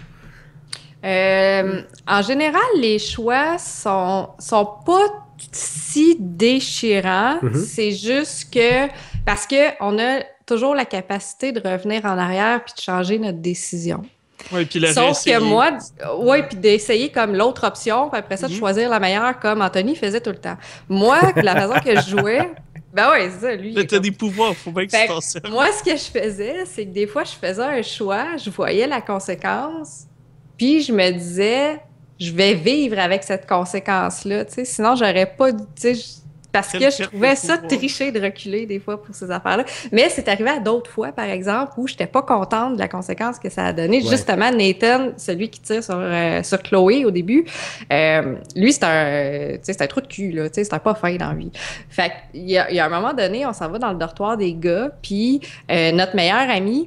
Euh, en général, les choix sont, sont pas si déchirants. Mm-hmm. C'est juste que parce qu'on a toujours la capacité de revenir en arrière puis de changer notre décision. Oui, puis la Sauf réessayer. que moi, oui, puis d'essayer comme l'autre option, puis après ça, mm-hmm. de choisir la meilleure comme Anthony faisait tout le temps. Moi, la façon que je jouais, ben oui, c'est ça, lui. Mais t'as comme... des pouvoirs, faut bien que tu t'en serves. Moi, ce que je faisais, c'est que des fois, je faisais un choix, je voyais la conséquence, puis je me disais, je vais vivre avec cette conséquence-là, tu sais, sinon, j'aurais pas, tu sais, parce que je trouvais ça tricher de reculer des fois pour ces affaires-là. Mais c'est arrivé à d'autres fois, par exemple, où j'étais pas contente de la conséquence que ça a donné. Ouais. Justement, Nathan, celui qui tire sur, euh, sur Chloé au début, euh, lui, c'est un, c'est un trou de cul, là, c'est un pas fin dans la vie. Fait qu'il y a, il y a un moment donné, on s'en va dans le dortoir des gars, puis euh, notre meilleur ami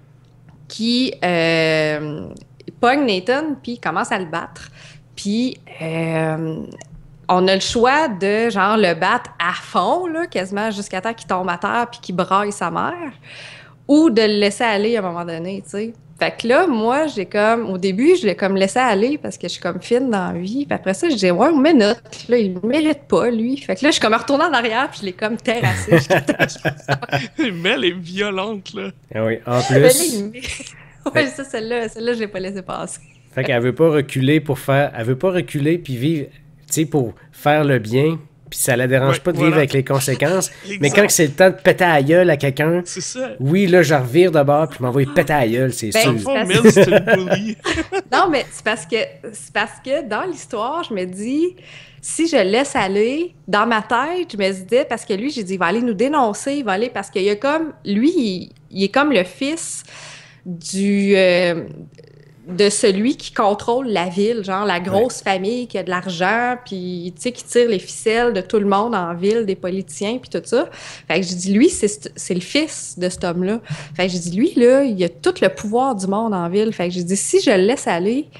qui euh, pogne Nathan, puis commence à le battre. Puis... Euh, on a le choix de, genre, le battre à fond, là, quasiment jusqu'à temps qu'il tombe à terre puis qu'il braille sa mère, ou de le laisser aller à un moment donné, tu sais. Fait que là, moi, j'ai comme, au début, je l'ai comme laissé aller parce que je suis comme fine dans la vie. Puis après ça, je dis, ouais, mais note, là, il ne mérite pas, lui. Fait que là, je suis comme retournée en arrière, puis je l'ai comme terrassé. Mais elle est violente, là. Ah oui, en plus. Mais là, il... ouais, ça, celle-là, celle-là, je l'ai pas laissé passer. Fait qu'elle veut pas reculer pour faire. Elle veut pas reculer puis vivre, tu sais, pour faire le bien. Puis ça la dérange Ouais, pas de voilà. vivre avec les conséquences. Exact. Mais quand c'est le temps de péter à la gueule à quelqu'un, C'est ça. oui, là, je revire de bord puis je m'envoie péter à la gueule, c'est Ben, sûr. Dans le fond, parce- Mel, c'est une bully. Non, mais c'est parce que c'est parce que dans l'histoire, je me dis, si je le laisse aller, dans ma tête, je me disais, parce que lui, j'ai dit, il va aller nous dénoncer, il va aller, parce qu'il y a comme, lui, il, il est comme le fils du, euh, de celui qui contrôle la ville, genre la grosse famille qui a de l'argent, puis tu sais, qui tire les ficelles de tout le monde en ville, des politiciens, puis tout ça. Fait que j'ai dit, lui, c'est, c'est le fils de cet homme-là. Fait que j'ai dit, lui, là, il a tout le pouvoir du monde en ville. Fait que j'ai dit, si je le laisse aller,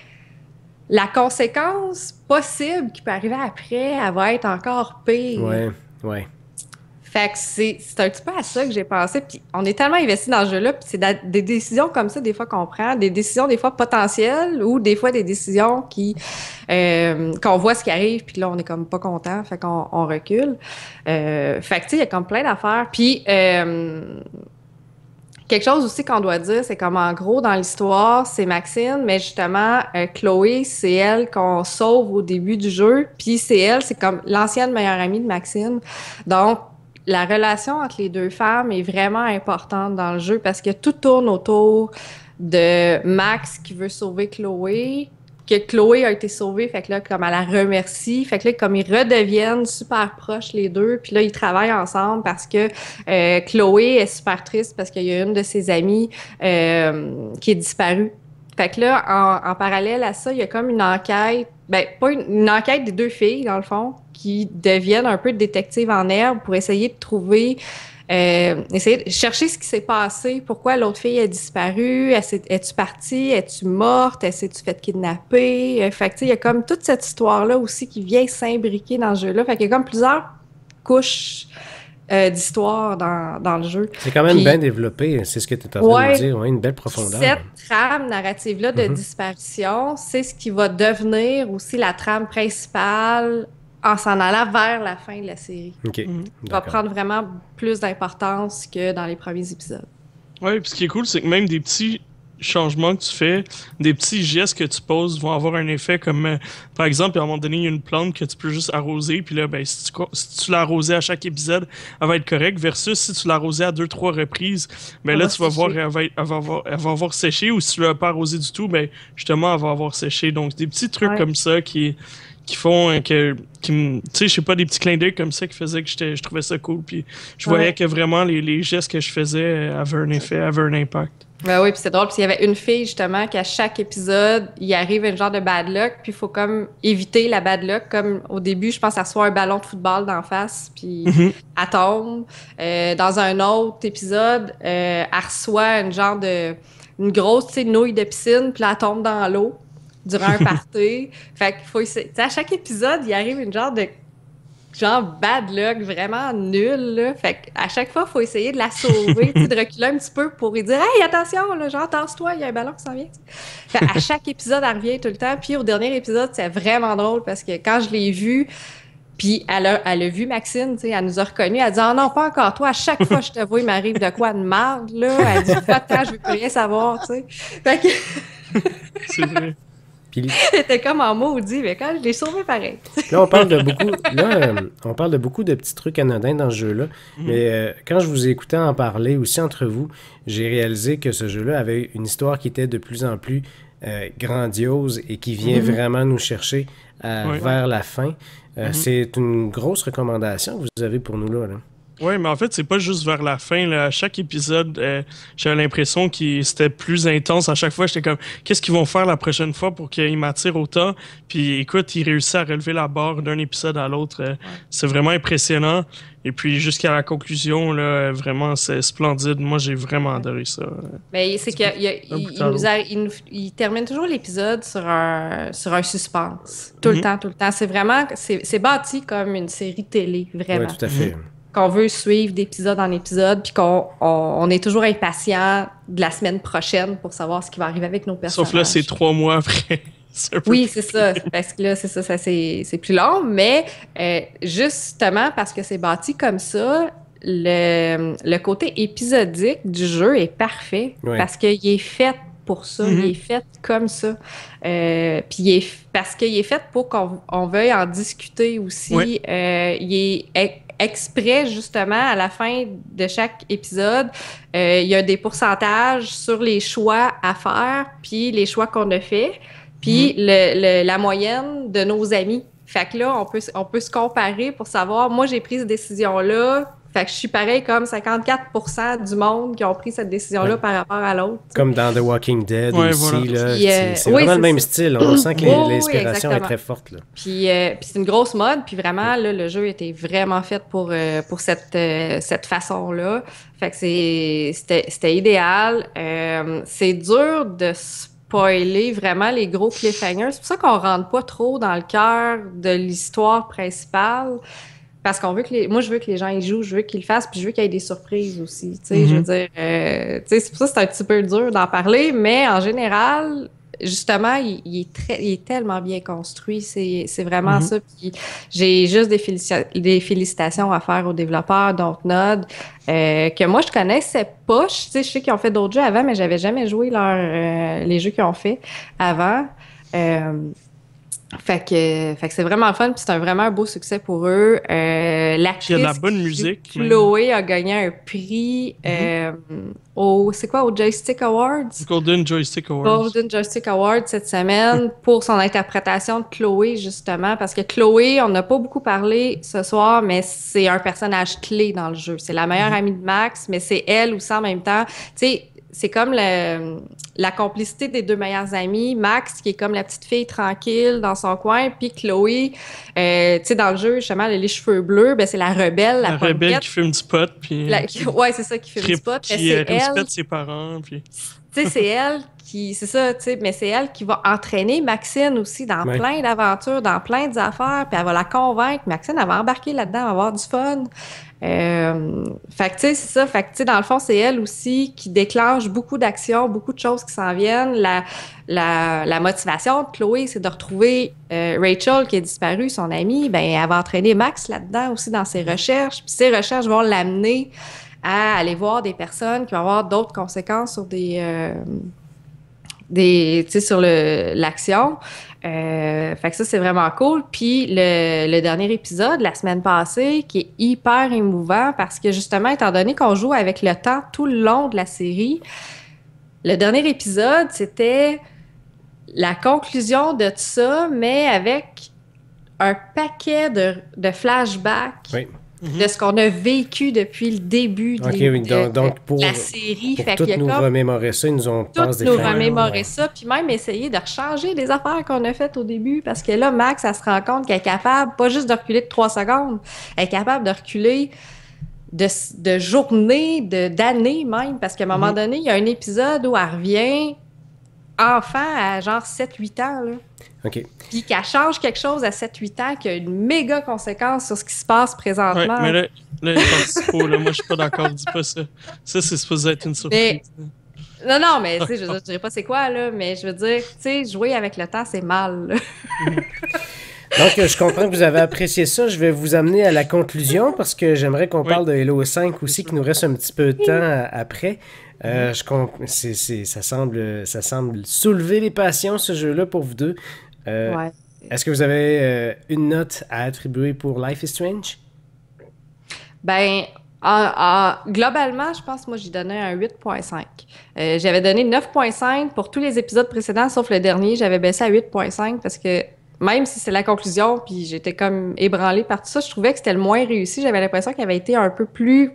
la conséquence possible qui peut arriver après, elle va être encore pire. Ouais, ouais. Fait que c'est, c'est un petit peu à ça que j'ai pensé. Puis on est tellement investi dans ce jeu-là, puis c'est da- des décisions comme ça, des fois qu'on prend, des décisions des fois potentielles ou des fois des décisions qui euh, qu'on voit ce qui arrive, puis là, on est comme pas content, fait qu'on on recule. Euh, fait que tu sais, il y a comme plein d'affaires. Puis euh, quelque chose aussi qu'on doit dire, c'est comme en gros, dans l'histoire, c'est Maxine, mais justement, euh, Chloé, c'est elle qu'on sauve au début du jeu, puis c'est elle, c'est comme l'ancienne meilleure amie de Maxine. Donc, la relation entre les deux femmes est vraiment importante dans le jeu parce que tout tourne autour de Max qui veut sauver Chloé, que Chloé a été sauvée, fait que là, comme elle la remercie, fait que là, comme ils redeviennent super proches les deux, puis là, ils travaillent ensemble parce que euh, Chloé est super triste parce qu'il y a une de ses amies euh, qui est disparue. Fait que là, en, en parallèle à ça, il y a comme une enquête, ben, pas une, une enquête des deux filles, dans le fond, qui deviennent un peu détectives en herbe pour essayer de trouver, euh, essayer de chercher ce qui s'est passé, pourquoi l'autre fille a disparu, es-tu partie, es-tu morte, s'est-tu fait kidnapper. Euh, fait que, tu sais, il y a comme toute cette histoire-là aussi qui vient s'imbriquer dans le jeu-là. Fait qu'il y a comme plusieurs couches euh, d'histoire dans, dans le jeu. C'est quand même Puis, bien développé, c'est ce que tu es en train ouais, de dire, ouais, une belle profondeur. cette trame narrative-là de Mhm. disparition, c'est ce qui va devenir aussi la trame principale en s'en allant vers la fin de la série. OK, Mhm. Va d'accord. prendre vraiment plus d'importance que dans les premiers épisodes. Ouais, puis ce qui est cool, c'est que même des petits changements que tu fais, des petits gestes que tu poses vont avoir un effet comme, euh, par exemple, à un moment donné, il y a une plante que tu peux juste arroser, puis là, ben, si tu, co- si tu l'arrosais à chaque épisode, elle va être correcte, versus si tu l'arrosais à deux, trois reprises, ben Elle là, va tu vas voir, sécher. elle va, elle va avoir, elle va avoir séché, ou si tu l'as pas arrosé du tout, ben, justement, elle va avoir séché. Donc, des petits trucs Ouais. comme ça qui qui font euh, que qui me- tu sais je sais pas des petits clins d'œil comme ça qui faisaient que j'étais je trouvais ça cool puis je voyais Ouais. que vraiment les, les gestes que je faisais euh, avaient un effet avaient un impact. Ben oui, puis c'est drôle, puis il y avait une fille, justement, qu'à chaque épisode, il arrive un genre de bad luck, puis il faut comme éviter la bad luck. Comme au début, je pense, elle reçoit un ballon de football d'en face, puis Mhm. elle tombe. Euh, dans un autre épisode, euh, elle reçoit une genre de... une grosse, tu sais, nouille de piscine, puis là, elle tombe dans l'eau durant un party. Fait qu'il faut essayer... Tu sais, à chaque épisode, il arrive une genre de... genre bad luck, vraiment nul, là. Fait qu'à chaque fois, il faut essayer de la sauver, tu sais, de reculer un petit peu pour lui dire « Hey, attention, là, genre, tasse-toi, il y a un ballon qui s'en vient. » Fait à chaque épisode, elle revient tout le temps. Puis au dernier épisode, c'est vraiment drôle parce que quand je l'ai vue, puis elle a, elle a vu Maxine, tu sais, elle nous a reconnus. Elle dit « Ah non, pas encore toi. À chaque fois que je te vois, il m'arrive de quoi de marde, là. » Elle dit « Va-t'en, je veux plus rien savoir, tu sais. » Fait que C'est vrai. Puis elle était comme en maudit, mais quand je l'ai sauvé pareil. là, on parle de beaucoup. Là, euh, on parle de beaucoup de petits trucs anodins dans ce jeu-là. Mais euh, quand je vous ai écouté en parler aussi entre vous, j'ai réalisé que ce jeu-là avait une histoire qui était de plus en plus euh, grandiose et qui vient Mhm. vraiment nous chercher euh, Ouais. vers la fin. Euh, Mhm. C'est une grosse recommandation que vous avez pour nous là. là. Ouais, mais en fait, c'est pas juste vers la fin. Là. À chaque épisode, euh, j'avais l'impression que c'était plus intense. À chaque fois, j'étais comme, qu'est-ce qu'ils vont faire la prochaine fois pour qu'ils m'attirent autant? Puis écoute, ils réussissent à relever la barre d'un épisode à l'autre. Euh, C'est vraiment impressionnant. Et puis jusqu'à la conclusion, là, vraiment, c'est splendide. Moi, j'ai vraiment adoré ça. Mais c'est qu'il y a- il, un il, bout il à nous a- il nous- il termine toujours l'épisode sur un, sur un suspense. Tout Mhm. le temps, tout le temps. C'est vraiment, c'est c'est bâti comme une série télé, Oui, vraiment. tout à fait. qu'on veut suivre d'épisode en épisode, puis qu'on on, on est toujours impatient de la semaine prochaine pour savoir ce qui va arriver avec nos personnages. Sauf là, c'est trois mois après. C'est oui, c'est ça. Parce que là, c'est ça, ça c'est, c'est plus long. Mais euh, justement, parce que c'est bâti comme ça, le, le côté épisodique du jeu est parfait. Oui. Parce qu'il est fait pour ça. Mm-hmm. Il est fait comme ça. Euh, puis il est, parce qu'il est fait pour qu'on on veuille en discuter aussi. Oui. Euh, il est exprès, justement, à la fin de chaque épisode, euh, il y a des pourcentages sur les choix à faire, puis les choix qu'on a faits. Puis mm-hmm. le, le, la moyenne de nos amis. Fait que là, on peut, on peut se comparer pour savoir, moi, j'ai pris cette décision-là. Fait que je suis pareil comme cinquante-quatre pour cent du monde qui ont pris cette décision-là ouais. par rapport à l'autre. T'sais. Comme dans The Walking Dead ouais, aussi. Voilà. Là, puis, euh, c'est oui, vraiment c'est le même ça. style. On sent que oh, l'inspiration oui, est très forte. Là. Puis, euh, puis c'est une grosse mode. Puis vraiment, là, le jeu était vraiment fait pour, euh, pour cette, euh, cette façon-là. Fait que c'est, c'était, c'était idéal. Euh, c'est dur de spoiler vraiment les gros cliffhangers. C'est pour ça qu'on rentre pas trop dans le cœur de l'histoire principale. Parce qu'on veut que les... Moi, je veux que les gens y jouent, je veux qu'ils le fassent, puis je veux qu'il y ait des surprises aussi. Tu sais, mm-hmm. je veux dire... Euh, tu sais, c'est pour ça que c'est un petit peu dur d'en parler, mais en général, justement, il, il, est, très, il est tellement bien construit. C'est, c'est vraiment mm-hmm. ça. Puis j'ai juste des, félici- des félicitations à faire aux développeurs Dontnod, euh, que moi, je connaissais pas. Tu sais, je sais qu'ils ont fait d'autres jeux avant, mais j'avais jamais joué leur, euh, les jeux qu'ils ont fait avant. Euh, Fait que, fait que c'est vraiment fun, puis c'est un vraiment un beau succès pour eux. Euh, l'actrice, il y a de la bonne musique. Chloé même. A gagné un prix mm-hmm. euh, au, c'est quoi, au Joystick Awards? Golden Joystick Awards. Golden Joystick Awards cette semaine pour son interprétation de Chloé, justement, parce que Chloé, on n'a pas beaucoup parlé ce soir, mais c'est un personnage clé dans le jeu. C'est la meilleure mm-hmm. amie de Max, mais c'est elle aussi en même temps. Tu sais, c'est comme le, la complicité des deux meilleures amies. Max, qui est comme la petite fille tranquille dans son coin, puis Chloé, euh, tu sais, dans le jeu, justement, elle a les cheveux bleus, ben c'est la rebelle, la, la rebelle qui fume du pot, puis... La, qui, ouais, c'est ça, qui fume du pot. Puis elle respecte ses parents, puis... Tu sais, c'est elle qui... C'est ça, tu sais, mais c'est elle qui va entraîner Maxine aussi dans ouais. plein d'aventures, dans plein d'affaires, puis elle va la convaincre. Maxine, elle va embarquer là-dedans, elle va avoir du fun. Euh, fait que, tu sais, c'est ça. Fait que, tu sais, dans le fond, c'est elle aussi qui déclenche beaucoup d'actions, beaucoup de choses qui s'en viennent. La, la, la motivation de Chloé, c'est de retrouver euh, Rachel qui est disparue, son amie. Ben, elle va entraîner Max là-dedans aussi dans ses recherches. Puis ces recherches vont l'amener à aller voir des personnes qui vont avoir d'autres conséquences sur des... Euh, des tu sais, sur le, l'action. Euh, fait que ça, c'est vraiment cool. Puis le, le dernier épisode, la semaine passée, qui est hyper émouvant parce que justement, étant donné qu'on joue avec le temps tout le long de la série, le dernier épisode, c'était la conclusion de tout ça, mais avec un paquet de, de flashbacks. Oui. De ce qu'on a vécu depuis le début de, okay, oui, donc, donc pour, la série. Pour fait toutes nous comme, remémorer ça, ils nous ont passé des nous remémorer ouais. ça, puis même essayer de rechanger les affaires qu'on a faites au début, parce que là, Max, elle se rend compte qu'elle est capable, pas juste de reculer de trois secondes, elle est capable de reculer de, de journées, de, d'années même, parce qu'à un moment mm-hmm. donné, il y a un épisode où elle revient enfant à genre sept huit ans, là. OK. Puis qu'elle change quelque chose à sept huit ans qui a une méga conséquence sur ce qui se passe présentement. Ouais, mais là, là il est faux, là. Moi, je suis pas d'accord, dis pas ça. Ça, c'est supposé être une surprise. Mais... Non, non, mais tu sais, je, je dirais pas c'est quoi, là, mais je veux dire, tu sais, jouer avec le temps, c'est mal, là. Donc, je comprends que vous avez apprécié ça. Je vais vous amener à la conclusion parce que j'aimerais qu'on oui. parle de Halo cinq aussi, qui nous reste un petit peu de temps après. Euh, je comp... c'est, c'est, ça, semble, ça semble soulever les passions, ce jeu-là, pour vous deux. Euh, ouais. Est-ce que vous avez euh, une note à attribuer pour Life is Strange? Ben, en, en, globalement, je pense que moi, j'y donnais un huit virgule cinq. Euh, j'avais donné neuf virgule cinq pour tous les épisodes précédents, sauf le dernier. J'avais baissé à huit virgule cinq parce que même si c'est la conclusion, puis j'étais comme ébranlée par tout ça, je trouvais que c'était le moins réussi. J'avais l'impression qu'il avait été un peu plus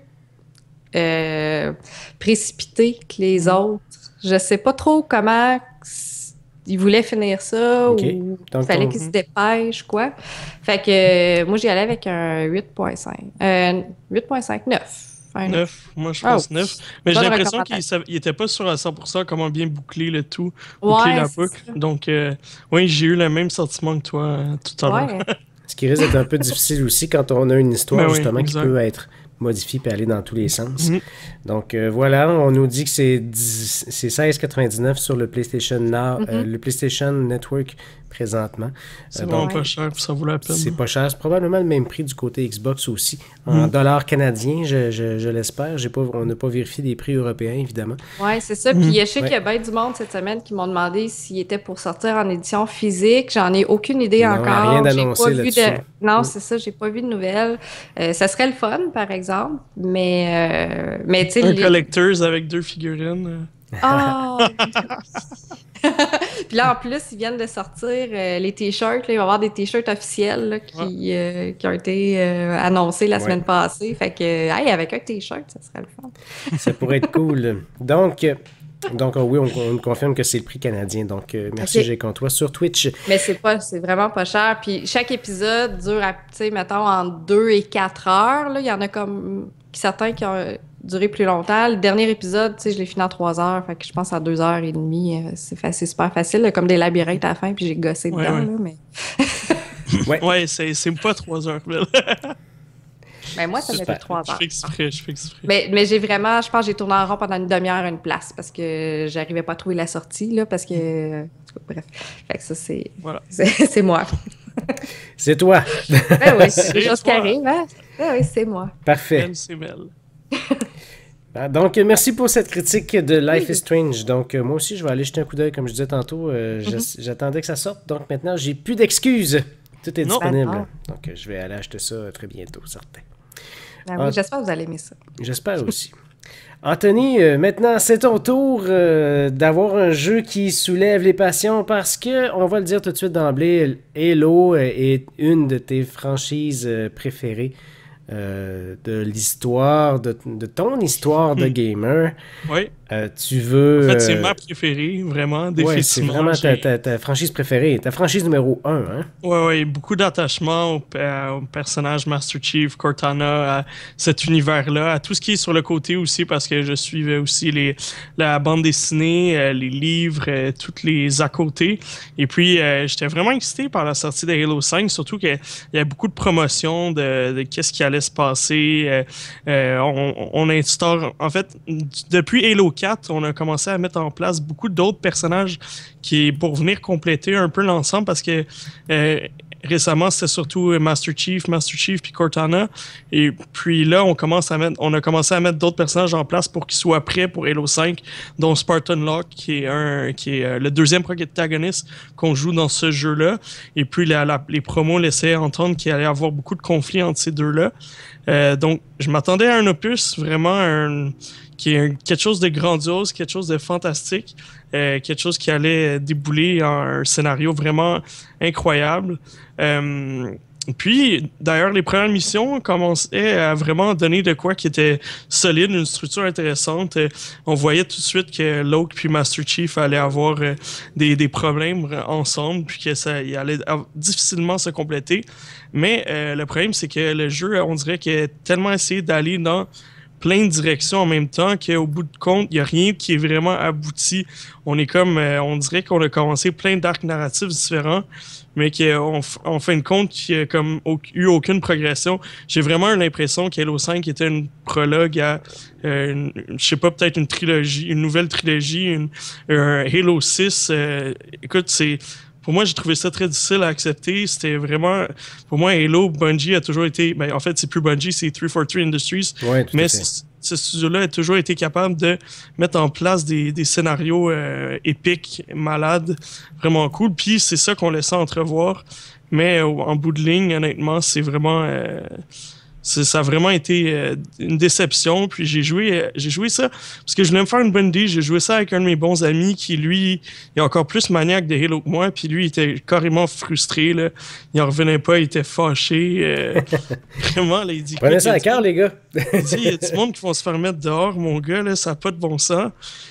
euh, précipité que les autres. Je sais pas trop comment ils voulaient finir ça okay. ou il fallait on... qu'ils se dépêchent, quoi. Fait que euh, moi, j'y allais avec un huit virgule cinq. Euh, huit virgule cinq, neuf. Enfin, neuf. Moi, je pense oh, neuf. Mais j'ai l'impression qu'il n'était pas sûr à cent pour cent comment bien boucler le tout, boucler ouais, la boucle. Ça. Donc, euh, oui, j'ai eu le même sentiment que toi euh, tout à l'heure. Ouais. Ce qui risque d'être un peu difficile aussi quand on a une histoire, ben justement, oui, qui peut être modifier et aller dans tous les sens. Mm-hmm. Donc euh, voilà, on nous dit que c'est, dix, c'est seize quatre-vingt-dix-neuf sur le PlayStation Now, mm-hmm. euh, le PlayStation Network présentement. C'est euh, vraiment donc, pas cher, ça vaut la peine. C'est pas cher, c'est probablement le même prix du côté Xbox aussi. En mm. dollars canadiens, je, je, je l'espère. J'ai pas, on n'a pas vérifié les prix européens, évidemment. Oui, c'est ça. Puis mm. je sais ouais. qu'il y a bien du monde cette semaine qui m'ont demandé s'il était pour sortir en édition physique. J'en ai aucune idée non, encore. Rien d'annoncé là-dessus. De... Non, mm. c'est ça, j'ai pas vu de nouvelles. Euh, ça serait le fun, par exemple, mais... Euh, mais Un les... collectors avec deux figurines. Oh! Puis là, en plus, ils viennent de sortir euh, les t-shirts. Là, il va y avoir des t-shirts officiels là, qui, ah. euh, qui ont été euh, annoncés la ouais. semaine passée. Fait que, hey, avec un t-shirt, ça serait le fun. Ça pourrait être cool. Donc, donc oui, on, on confirme que c'est le prix canadien. Donc, euh, merci, okay. J'ai contre toi sur Twitch. Mais c'est pas, c'est vraiment pas cher. Puis chaque épisode dure, tu sais, mettons, en deux et quatre heures. Là. Il y en a comme certains qui ont duré plus longtemps. Le dernier épisode, tu sais, je l'ai fini en trois heures. Fait que je pense à deux heures et demie. C'est, c'est super facile, là, comme des labyrinthes à la fin, puis j'ai gossé dedans. Ouais, ouais. Là, mais... ouais, ouais c'est, c'est pas trois heures. Ben moi, ça m'a fait trois heures. Je fais exprès, je fais exprès. Mais, mais j'ai vraiment, je pense que j'ai tourné en rond pendant une demi-heure à une place parce que j'arrivais pas à trouver la sortie, là, parce que... Bref. Fait que ça, c'est... Voilà. C'est, c'est moi. C'est toi. Ben oui, c'est des choses qui arrivent, hein? Ben oui, c'est moi. Parfait. Mel, c'est Mel. Donc, merci pour cette critique de Life oui. is Strange. Donc, euh, moi aussi, je vais aller jeter un coup d'œil, comme je disais tantôt. Euh, mm-hmm. J'attendais que ça sorte. Donc, maintenant, j'ai plus d'excuses. Tout est non. disponible. Ah, donc, je vais aller acheter ça très bientôt, certain. Ben oui, ah, j'espère que vous allez aimer ça. J'espère aussi. Anthony, euh, maintenant, c'est ton tour euh, d'avoir un jeu qui soulève les passions parce que, on va le dire tout de suite d'emblée, Halo est une de tes franchises préférées. Euh, de l'histoire, de, de ton histoire de gamer. Oui. Euh, tu veux... En fait, c'est euh... ma préférée, vraiment, définitivement. Oui, c'est vraiment ta, ta, ta franchise préférée, ta franchise numéro un, hein? Oui, oui, beaucoup d'attachement au, au personnage Master Chief, Cortana, à cet univers-là, à tout ce qui est sur le côté aussi, parce que je suivais aussi les, la bande dessinée, euh, les livres, euh, toutes les à côté. Et puis, euh, j'étais vraiment excité par la sortie de Halo cinq, surtout qu'il y a beaucoup de promotions de, de qu'est-ce qui allait se passer. Euh, euh, on, on instaure... En fait, depuis Halo quatre, on a commencé à mettre en place beaucoup d'autres personnages qui, pour venir compléter un peu l'ensemble, parce que euh, récemment, c'était surtout Master Chief, Master Chief puis Cortana. Et puis là, on, commence à mettre, on a commencé à mettre d'autres personnages en place pour qu'ils soient prêts pour Halo cinq, dont Spartan Locke, qui est, un, qui est le deuxième protagoniste qu'on joue dans ce jeu-là. Et puis la, la, les promos laissaient entendre qu'il allait y avoir beaucoup de conflits entre ces deux-là. Euh, donc, je m'attendais à un opus vraiment un, qui est un, quelque chose de grandiose, quelque chose de fantastique, euh, quelque chose qui allait débouler en un scénario vraiment incroyable. Euh, puis, d'ailleurs, les premières missions commençaient à vraiment donner de quoi qui était solide, une structure intéressante. Euh, on voyait tout de suite que Locke puis Master Chief allaient avoir euh, des, des problèmes ensemble, puis que ça il allait difficilement se compléter. Mais euh, le problème, c'est que le jeu, on dirait qu'il a tellement essayé d'aller dans plein de directions en même temps qu'au bout de compte, il n'y a rien qui est vraiment abouti. On est comme, euh, on dirait qu'on a commencé plein d'arcs narratifs différents, mais qu'en en fin de compte, il n'y a comme au, eu aucune progression. J'ai vraiment eu l'impression qu'Halo cinq était une prologue à, euh, une, je sais pas, peut-être une trilogie, une nouvelle trilogie, une, un Halo six. Euh, écoute, c'est... Pour moi, j'ai trouvé ça très difficile à accepter. C'était vraiment... Pour moi, Halo, Bungie a toujours été... Ben, en fait, c'est plus Bungie, c'est trois cent quarante-trois Industries. Ouais, tout mais à fait. ce, ce studio-là a toujours été capable de mettre en place des, des scénarios euh, épiques, malades, vraiment cool. Puis c'est ça qu'on laissait entrevoir. Mais euh, en bout de ligne, honnêtement, c'est vraiment... Euh, C'est, ça a vraiment été euh, une déception. Puis j'ai joué, euh, j'ai joué ça parce que je voulais me faire une bonne idée. J'ai joué ça avec un de mes bons amis qui, lui, est encore plus maniaque de Halo que moi. Puis lui, il était carrément frustré. Là. Il en revenait pas, il était fâché. Euh, vraiment, là, il dit... Prenez ça à cœur, les gars. Il dit, il y a du monde qui vont se faire mettre dehors, mon gars. Là, ça n'a pas de bon sens.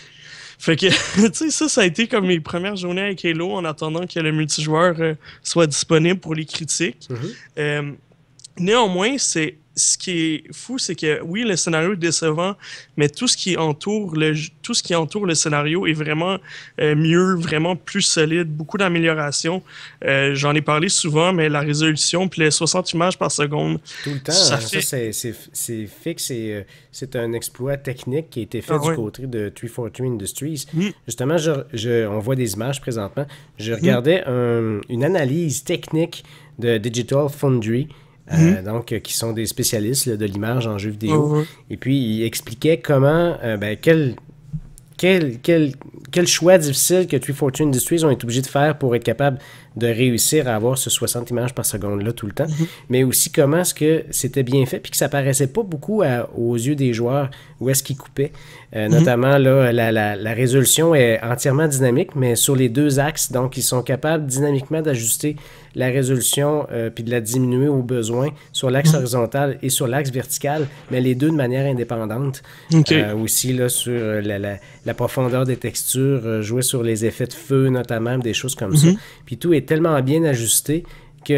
Fait que, tu sais, ça, ça a été comme mes premières journées avec Halo en attendant que le multijoueur euh, soit disponible pour les critiques. Mm-hmm. Euh, Néanmoins, c'est ce qui est fou, c'est que oui, le scénario est décevant, mais tout ce qui entoure le, tout ce qui entoure le scénario est vraiment euh, mieux, vraiment plus solide, beaucoup d'améliorations. Euh, j'en ai parlé souvent, mais la résolution puis les soixante images par seconde. Tout le temps, ça, hein, fait... ça c'est, c'est, c'est fixe et euh, c'est un exploit technique qui a été fait ah, du ouais. côté de trois cent quarante-trois Industries. Mm. Justement, je, je, on voit des images présentement. Je regardais mm. un, une analyse technique de Digital Foundry. Euh, mm-hmm. donc, euh, qui sont des spécialistes là, de l'image en jeu vidéo. Mm-hmm. Et puis, ils expliquaient comment, euh, ben, quel, quel, quel, quel choix difficile que trois cent quarante-trois Industries ont été obligés de faire pour être capable de réussir à avoir ce soixante images par seconde-là tout le temps. Mm-hmm. Mais aussi comment est-ce que c'était bien fait puis que ça paraissait pas beaucoup à, aux yeux des joueurs où est-ce qu'ils coupaient. Euh, mm-hmm. Notamment, là, la, la, la résolution est entièrement dynamique, mais sur les deux axes. Donc, ils sont capables dynamiquement d'ajuster la résolution euh, puis de la diminuer au besoin sur l'axe horizontal et sur l'axe vertical, mais les deux de manière indépendante. Okay. Euh, aussi, là, sur la, la, la profondeur des textures, euh, jouer sur les effets de feu, notamment, des choses comme mm-hmm. ça. Puis tout est tellement bien ajusté qu'on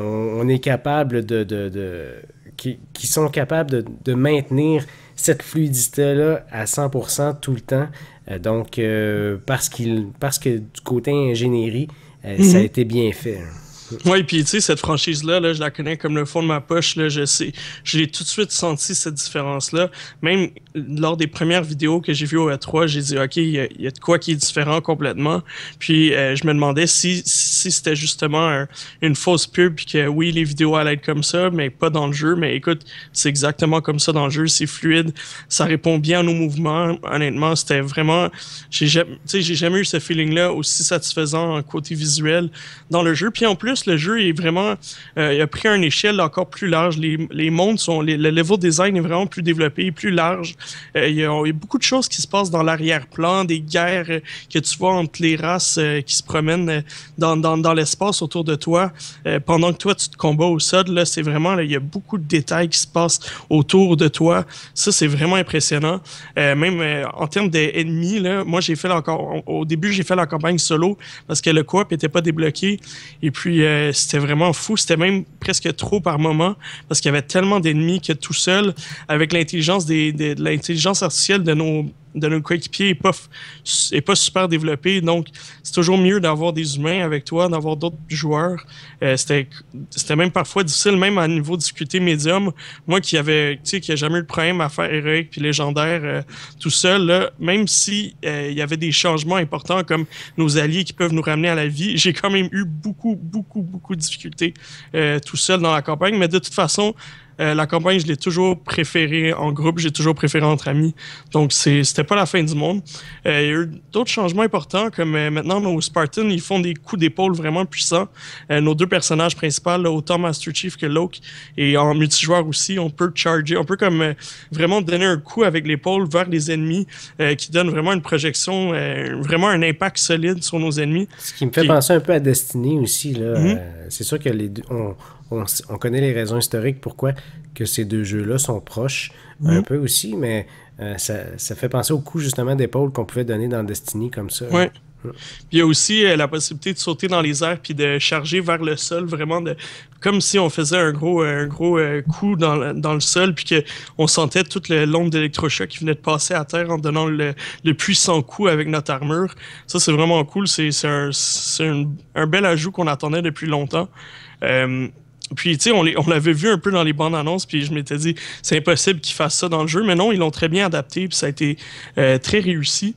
on est capable de... de, de qui, qui sont capables de, de maintenir cette fluidité-là à cent pour cent tout le temps. Euh, donc, euh, parce, qu'il, parce que du côté ingénierie, euh, mm-hmm. ça a été bien fait. Oui, puis tu sais, cette franchise-là, là, je la connais comme le fond de ma poche. Là, je sais, je l'ai tout de suite senti, cette différence-là. Même lors des premières vidéos que j'ai vues au E trois, j'ai dit, OK, il y, a, il y a de quoi qui est différent complètement. Puis euh, je me demandais si, si c'était justement un, une fausse pub, puis que oui, les vidéos allaient être comme ça, mais pas dans le jeu. Mais écoute, c'est exactement comme ça dans le jeu. C'est fluide, ça répond bien à nos mouvements. Honnêtement, c'était vraiment... J'ai jamais, j'ai jamais eu ce feeling-là aussi satisfaisant côté visuel dans le jeu. Puis en plus, le jeu est vraiment... Euh, il a pris une échelle encore plus large. Les, les mondes sont... Les, le level design est vraiment plus développé, plus large. Euh, il, y a, il y a beaucoup de choses qui se passent dans l'arrière-plan, des guerres euh, que tu vois entre les races euh, qui se promènent euh, dans, dans, dans l'espace autour de toi. Euh, pendant que toi, tu te combats au sol, là, c'est vraiment... Là, il y a beaucoup de détails qui se passent autour de toi. Ça, c'est vraiment impressionnant. Euh, même euh, en termes d'ennemis, là, moi, j'ai fait encore... Au début, j'ai fait la campagne solo parce que le coop n'était pas débloqué. Et puis, euh, c'était vraiment fou. C'était même presque trop par moment parce qu'il y avait tellement d'ennemis que tout seul, avec l'intelligence des, des, de l'intelligence artificielle de nos de nos coéquipiers n'est pas, est pas super développé. Donc, c'est toujours mieux d'avoir des humains avec toi, d'avoir d'autres joueurs. Euh, c'était, c'était même parfois difficile, même à niveau difficulté médium. Moi qui avait, tu sais, qui a jamais eu de problème à faire héroïque puis légendaire euh, tout seul, là, même si euh, il y avait des changements importants comme nos alliés qui peuvent nous ramener à la vie, j'ai quand même eu beaucoup, beaucoup, beaucoup de difficultés euh, tout seul dans la campagne. Mais de toute façon, Euh, la campagne, je l'ai toujours préférée en groupe, j'ai toujours préféré entre amis. Donc, c'est, c'était pas la fin du monde. Euh, il y a eu d'autres changements importants, comme euh, maintenant, nos Spartans, ils font des coups d'épaule vraiment puissants. Euh, nos deux personnages principaux, là, autant Master Chief que Locke, et en multijoueur aussi, on peut charger, on peut comme euh, vraiment donner un coup avec l'épaule vers les ennemis, euh, qui donne vraiment une projection, euh, vraiment un impact solide sur nos ennemis. Ce qui me fait Puis... penser un peu à Destiny aussi, là. Mm-hmm. Euh, c'est sûr que les deux... On... On, on connaît les raisons historiques pourquoi que ces deux jeux-là sont proches mmh. un peu aussi, mais euh, ça, ça fait penser au coup justement d'épaule qu'on pouvait donner dans Destiny comme ça. Ouais. Mmh. Puis il y a aussi euh, la possibilité de sauter dans les airs puis de charger vers le sol, vraiment de, comme si on faisait un gros, un gros euh, coup dans le, dans le sol puis qu'on sentait toute l'onde d'électrochoc qui venait de passer à terre en donnant le, le puissant coup avec notre armure. Ça, c'est vraiment cool. C'est, c'est, un, c'est un, un bel ajout qu'on attendait depuis longtemps. Euh, Puis, tu sais, on, on l'avait vu un peu dans les bandes annonces, puis je m'étais dit, c'est impossible qu'ils fassent ça dans le jeu, mais non, ils l'ont très bien adapté, puis ça a été euh, très réussi.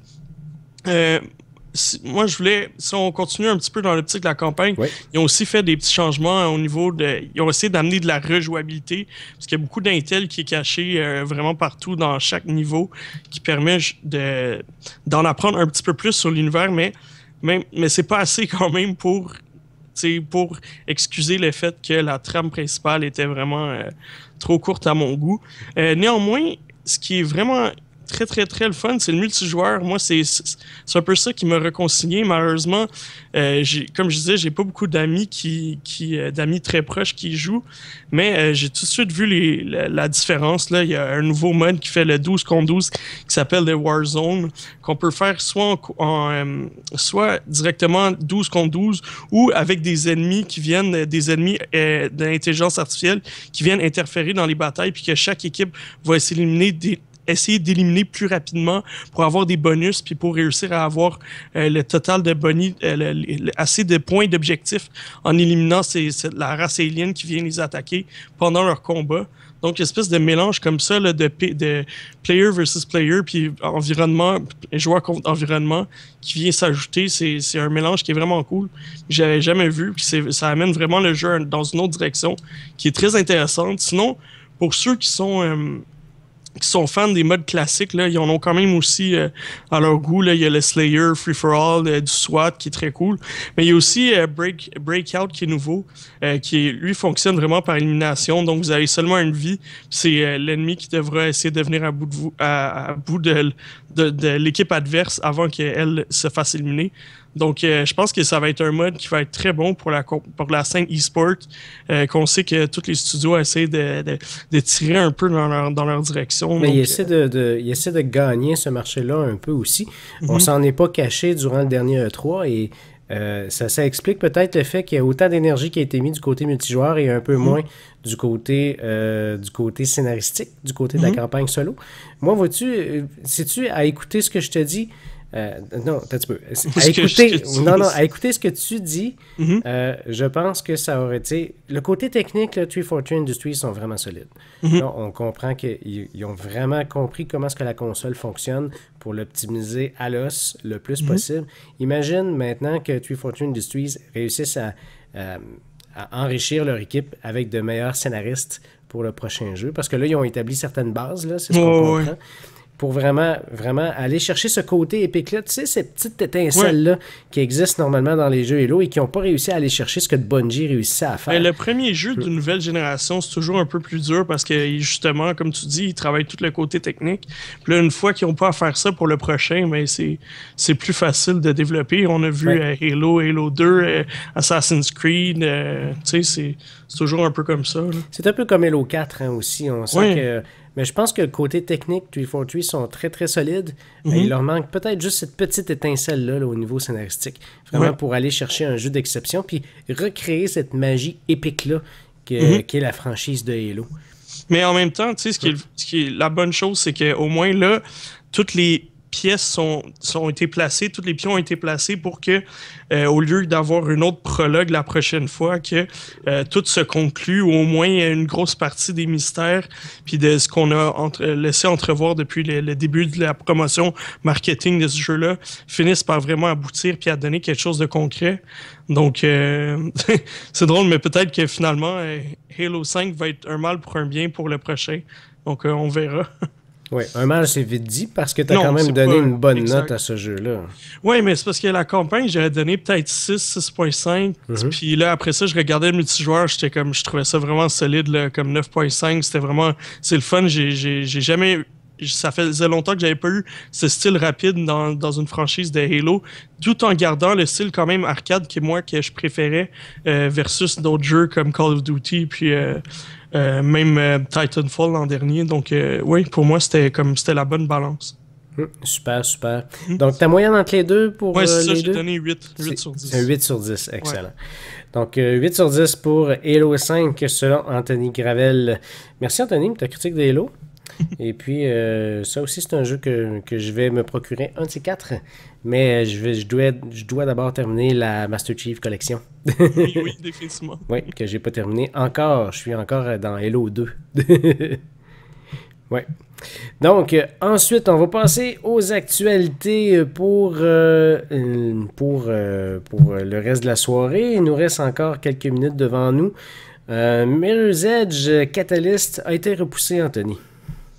Euh, si, moi, je voulais, si on continue un petit peu dans l'optique de la campagne, oui. Ils ont aussi fait des petits changements au niveau de... Ils ont essayé d'amener de la rejouabilité, parce qu'il y a beaucoup d'intel qui est caché euh, vraiment partout dans chaque niveau, qui permet de, d'en apprendre un petit peu plus sur l'univers, mais, mais, mais c'est pas assez quand même pour... pour excuser le fait que la trame principale était vraiment euh, trop courte à mon goût. Euh, néanmoins, ce qui est vraiment très, très, très le fun. C'est le multijoueur. Moi, c'est, c'est un peu ça qui m'a réconcilié. Malheureusement, euh, j'ai, comme je disais, j'ai pas beaucoup d'amis qui, qui euh, d'amis très proches qui jouent, mais euh, j'ai tout de suite vu les, la, la différence. Là, il y a un nouveau mode qui fait le douze contre douze qui s'appelle le Warzone, qu'on peut faire soit en, en euh, soit directement douze contre douze ou avec des ennemis qui viennent, des ennemis euh, de l'intelligence artificielle qui viennent interférer dans les batailles, puis que chaque équipe va s'éliminer des essayer d'éliminer plus rapidement pour avoir des bonus puis pour réussir à avoir euh, le total de bonus, euh, le, le, assez de points d'objectif en éliminant ces, ces, la race alien qui vient les attaquer pendant leur combat. Donc, une espèce de mélange comme ça là, de, de player versus player puis environnement, joueur contre environnement qui vient s'ajouter. C'est, c'est un mélange qui est vraiment cool. J'avais jamais vu. Puis c'est, ça amène vraiment le jeu dans une autre direction qui est très intéressante. Sinon, pour ceux qui sont... Euh, qui sont fans des modes classiques, là, ils en ont quand même aussi euh, à leur goût. Là. Il y a le Slayer, Free for All, euh, du SWAT qui est très cool. Mais il y a aussi euh, Break, Breakout qui est nouveau, euh, qui lui fonctionne vraiment par élimination. Donc vous avez seulement une vie. C'est euh, l'ennemi qui devra essayer de venir à bout de, vous, à, à bout de, de, de l'équipe adverse avant qu'elle se fasse éliminer. Donc, euh, je pense que ça va être un mode qui va être très bon pour la, pour la scène e-sport, euh, qu'on sait que tous les studios essaient de, de, de tirer un peu dans leur, dans leur direction. Mais donc, il, essaie de, de, il essaie de gagner ce marché-là un peu aussi. Mm-hmm. On s'en est pas caché durant le dernier E trois et euh, ça, ça explique peut-être le fait qu'il y a autant d'énergie qui a été mise du côté multijoueur et un peu mm-hmm. moins du côté, euh, du côté scénaristique, du côté mm-hmm. de la campagne solo. Moi, vois-tu, sais-tu, à écouter ce que je te dis, Euh, non, attends un petit peu. À écouter, non, non, à écouter ce que tu dis, mm-hmm. euh, je pense que ça aurait été... Le côté technique, là, trois cent quarante-trois Industries sont vraiment solides. Mm-hmm. Là, on comprend qu'ils ils ont vraiment compris comment est-ce que la console fonctionne pour l'optimiser à l'os le plus mm-hmm. possible. Imagine maintenant que trois cent quarante-trois Industries réussissent à, à, à enrichir leur équipe avec de meilleurs scénaristes pour le prochain jeu. Parce que là, ils ont établi certaines bases, là, c'est ce qu'on oh, comprend. Oui. Pour vraiment, vraiment aller chercher ce côté épique-là. Tu sais, ces petites étincelles-là ouais. qui existent normalement dans les jeux Halo et qui n'ont pas réussi à aller chercher ce que Bungie réussissait à faire. Mais le premier jeu d'une nouvelle génération, c'est toujours un peu plus dur parce que, justement, comme tu dis, ils travaillent tout le côté technique. Puis là, une fois qu'ils n'ont pas à faire ça pour le prochain, ben c'est, c'est plus facile de développer. On a vu ouais. euh, Halo, Halo deux, euh, Assassin's Creed. Euh, tu sais, c'est, c'est toujours un peu comme ça. Là. C'est un peu comme Halo quatre hein, aussi. On sent ouais. que... Mais je pense que le côté technique, trois cent quarante-trois sont très, très solides. Mm-hmm. Il leur manque peut-être juste cette petite étincelle-là là, au niveau scénaristique. Vraiment ouais. pour aller chercher un jeu d'exception puis recréer cette magie épique-là que, mm-hmm. qu'est la franchise de Halo. Mais en même temps, tu sais, ce qui est, ce qui est la bonne chose, c'est qu'au moins là, toutes les pièces sont, sont été placées, tous les pions ont été placés pour que, euh, au lieu d'avoir une autre prologue la prochaine fois, que euh, tout se conclue, ou au moins une grosse partie des mystères, puis de ce qu'on a entre, laissé entrevoir depuis le, le début de la promotion marketing de ce jeu-là, finissent par vraiment aboutir puis à donner quelque chose de concret. Donc, euh, c'est drôle, mais peut-être que finalement, euh, Halo cinq va être un mal pour un bien pour le prochain. Donc, euh, on verra. Oui, un mal, c'est vite dit parce que tu as quand même donné pas... une bonne exact. note à ce jeu-là. Oui, mais c'est parce que la campagne, j'aurais donné peut-être six, six virgule cinq. Mm-hmm. Puis là, après ça, je regardais le multijoueur, j'étais comme, je trouvais ça vraiment solide, là, comme neuf virgule cinq. C'était vraiment, c'est le fun. J'ai, j'ai, j'ai jamais, ça faisait longtemps que j'avais pas eu ce style rapide dans, dans une franchise de Halo, tout en gardant le style quand même arcade que moi, que je préférais euh, versus d'autres jeux comme Call of Duty, puis... Euh, Euh, même euh, Titanfall l'an dernier. Donc, euh, oui, pour moi, c'était comme c'était la bonne balance. Mmh, super, super. Mmh. Donc, ta moyenne entre les deux pour ouais, euh, c'est ça, les j'ai deux? donné huit, huit sur dix. C'est un huit sur dix, excellent. Ouais. Donc, euh, huit sur dix pour Halo cinq selon Anthony Gravel. Merci, Anthony, pour ta critique de Halo. Et puis, euh, ça aussi, c'est un jeu que, que je vais me procurer un de ces quatre. Mais je, vais, je dois, je dois d'abord terminer la Master Chief Collection. oui, oui, définitivement. Oui, que j'ai pas terminé encore. Je suis encore dans Halo deux. ouais. Donc, euh, ensuite, on va passer aux actualités pour, euh, pour, euh, pour le reste de la soirée. Il nous reste encore quelques minutes devant nous. Euh, Mirror's Edge Catalyst a été repoussé, Anthony.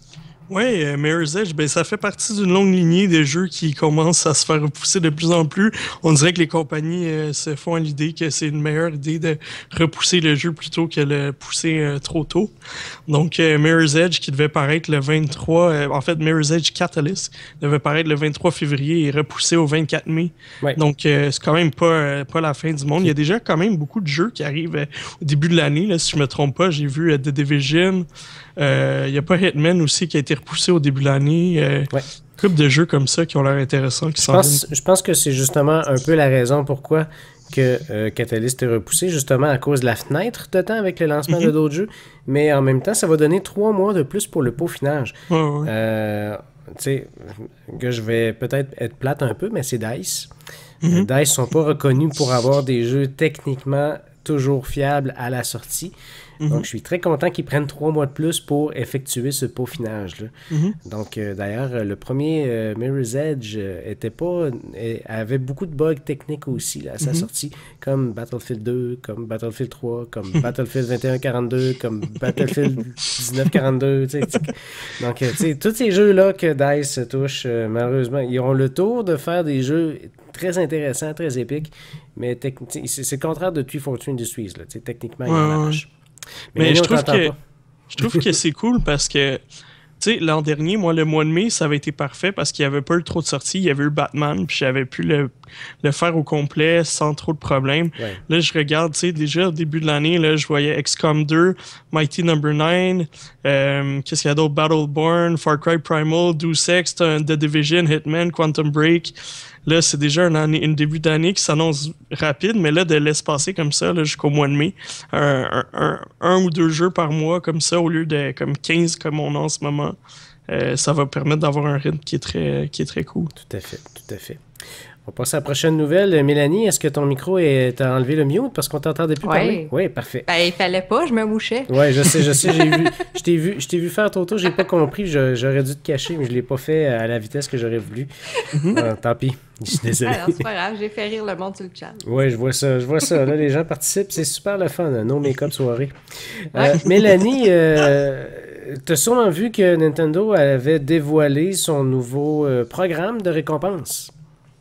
Ouais, euh, Mirror's Edge, ben, ça fait partie d'une longue lignée de jeux qui commencent à se faire repousser de plus en plus. On dirait que les compagnies euh, se font à l'idée que c'est une meilleure idée de repousser le jeu plutôt que le pousser euh, trop tôt. Donc, euh, Mirror's Edge qui devait paraître le vingt-trois... Euh, en fait, Mirror's Edge Catalyst devait paraître le vingt-trois février et repoussé au vingt-quatre mai. Ouais. Donc, euh, c'est quand même pas, euh, pas la fin du monde. Il y a déjà quand même beaucoup de jeux qui arrivent euh, au début de l'année. Là, si je me trompe pas, j'ai vu euh, The Division. Il euh, y a pas Hitman aussi qui a été repoussé au début de l'année. Euh, ouais. Couple de jeux comme ça qui ont l'air intéressants. Qui je, pense, je pense que c'est justement un peu la raison pourquoi que euh, Catalyst est repoussé, justement à cause de la fenêtre de temps avec le lancement mm-hmm. de d'autres jeux. Mais en même temps, ça va donner trois mois de plus pour le peaufinage. Ouais, ouais. Euh, tu sais, que je vais peut-être être plate un peu, mais c'est DICE. Mm-hmm. Euh, DICE ne sont pas reconnus pour avoir des jeux techniquement toujours fiables à la sortie. Mm-hmm. Donc, je suis très content qu'ils prennent trois mois de plus pour effectuer ce peaufinage-là. Mm-hmm. Donc, euh, d'ailleurs, le premier euh, Mirror's Edge euh, était pas, euh, avait beaucoup de bugs techniques aussi là, à sa mm-hmm. sortie, comme Battlefield deux, comme Battlefield trois, comme Battlefield vingt et un quarante-deux, comme Battlefield dix-neuf quarante-deux. Tu sais, donc, tu sais, tous ces jeux-là que DICE touche, euh, malheureusement, ils ont le tour de faire des jeux très intéressants, très épiques, mais tec- c'est, c'est le contraire de trois cent quarante Industries. Là, techniquement, il y en a marche. Mais, mais je, trouve que, je trouve que c'est cool parce que, tu sais, l'an dernier, moi, le mois de mai, ça avait été parfait parce qu'il n'y avait pas eu trop de sorties. Il y avait eu Batman, puis j'avais pu le, le faire au complet sans trop de problèmes. Ouais. Là, je regarde, tu sais, déjà au début de l'année, là, je voyais X COM deux, Mighty Number nine, euh, qu'est-ce qu'il y a d'autre? Battleborn, Far Cry Primal, Deus Ex, The Division, Hitman, Quantum Break. Là, c'est déjà un, année, un début d'année qui s'annonce rapide, mais là, de laisser passer comme ça là, jusqu'au mois de mai, un, un, un, un ou deux jeux par mois comme ça, au lieu de comme quinze comme on a en ce moment, euh, ça va permettre d'avoir un rythme qui est très, qui est très cool. Tout à fait, tout à fait. On passe à la prochaine nouvelle. Mélanie, est-ce que ton micro est... T'as enlevé le mute parce qu'on t'entendait plus ouais. parler? Oui, parfait. Ben, il fallait pas, je me mouchais. Oui, je sais, je sais, j'ai vu. Je t'ai vu, je t'ai vu faire ton tour, j'ai pas compris, je, j'aurais dû te cacher, mais je l'ai pas fait à la vitesse que j'aurais voulu. euh, tant pis, je suis désolé. Alors, c'est pas grave, j'ai fait rire le monde sur le chat. Oui, je vois ça, je vois ça. Là, les gens participent, c'est super le fun, no make-up soirée. Euh, Mélanie, euh, t'as sûrement vu que Nintendo avait dévoilé son nouveau euh, programme de récompense.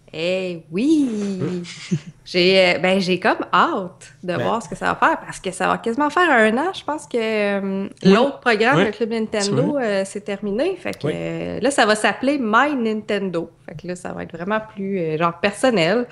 Eh oui! j'ai, ben, j'ai comme hâte de ben. voir ce que ça va faire parce que ça va quasiment faire un an. Je pense que euh, oui. l'autre programme, oui. le Club Nintendo, euh, c'est terminé. Fait que oui. euh, là, ça va s'appeler My Nintendo. Fait que là, ça va être vraiment plus euh, genre personnel.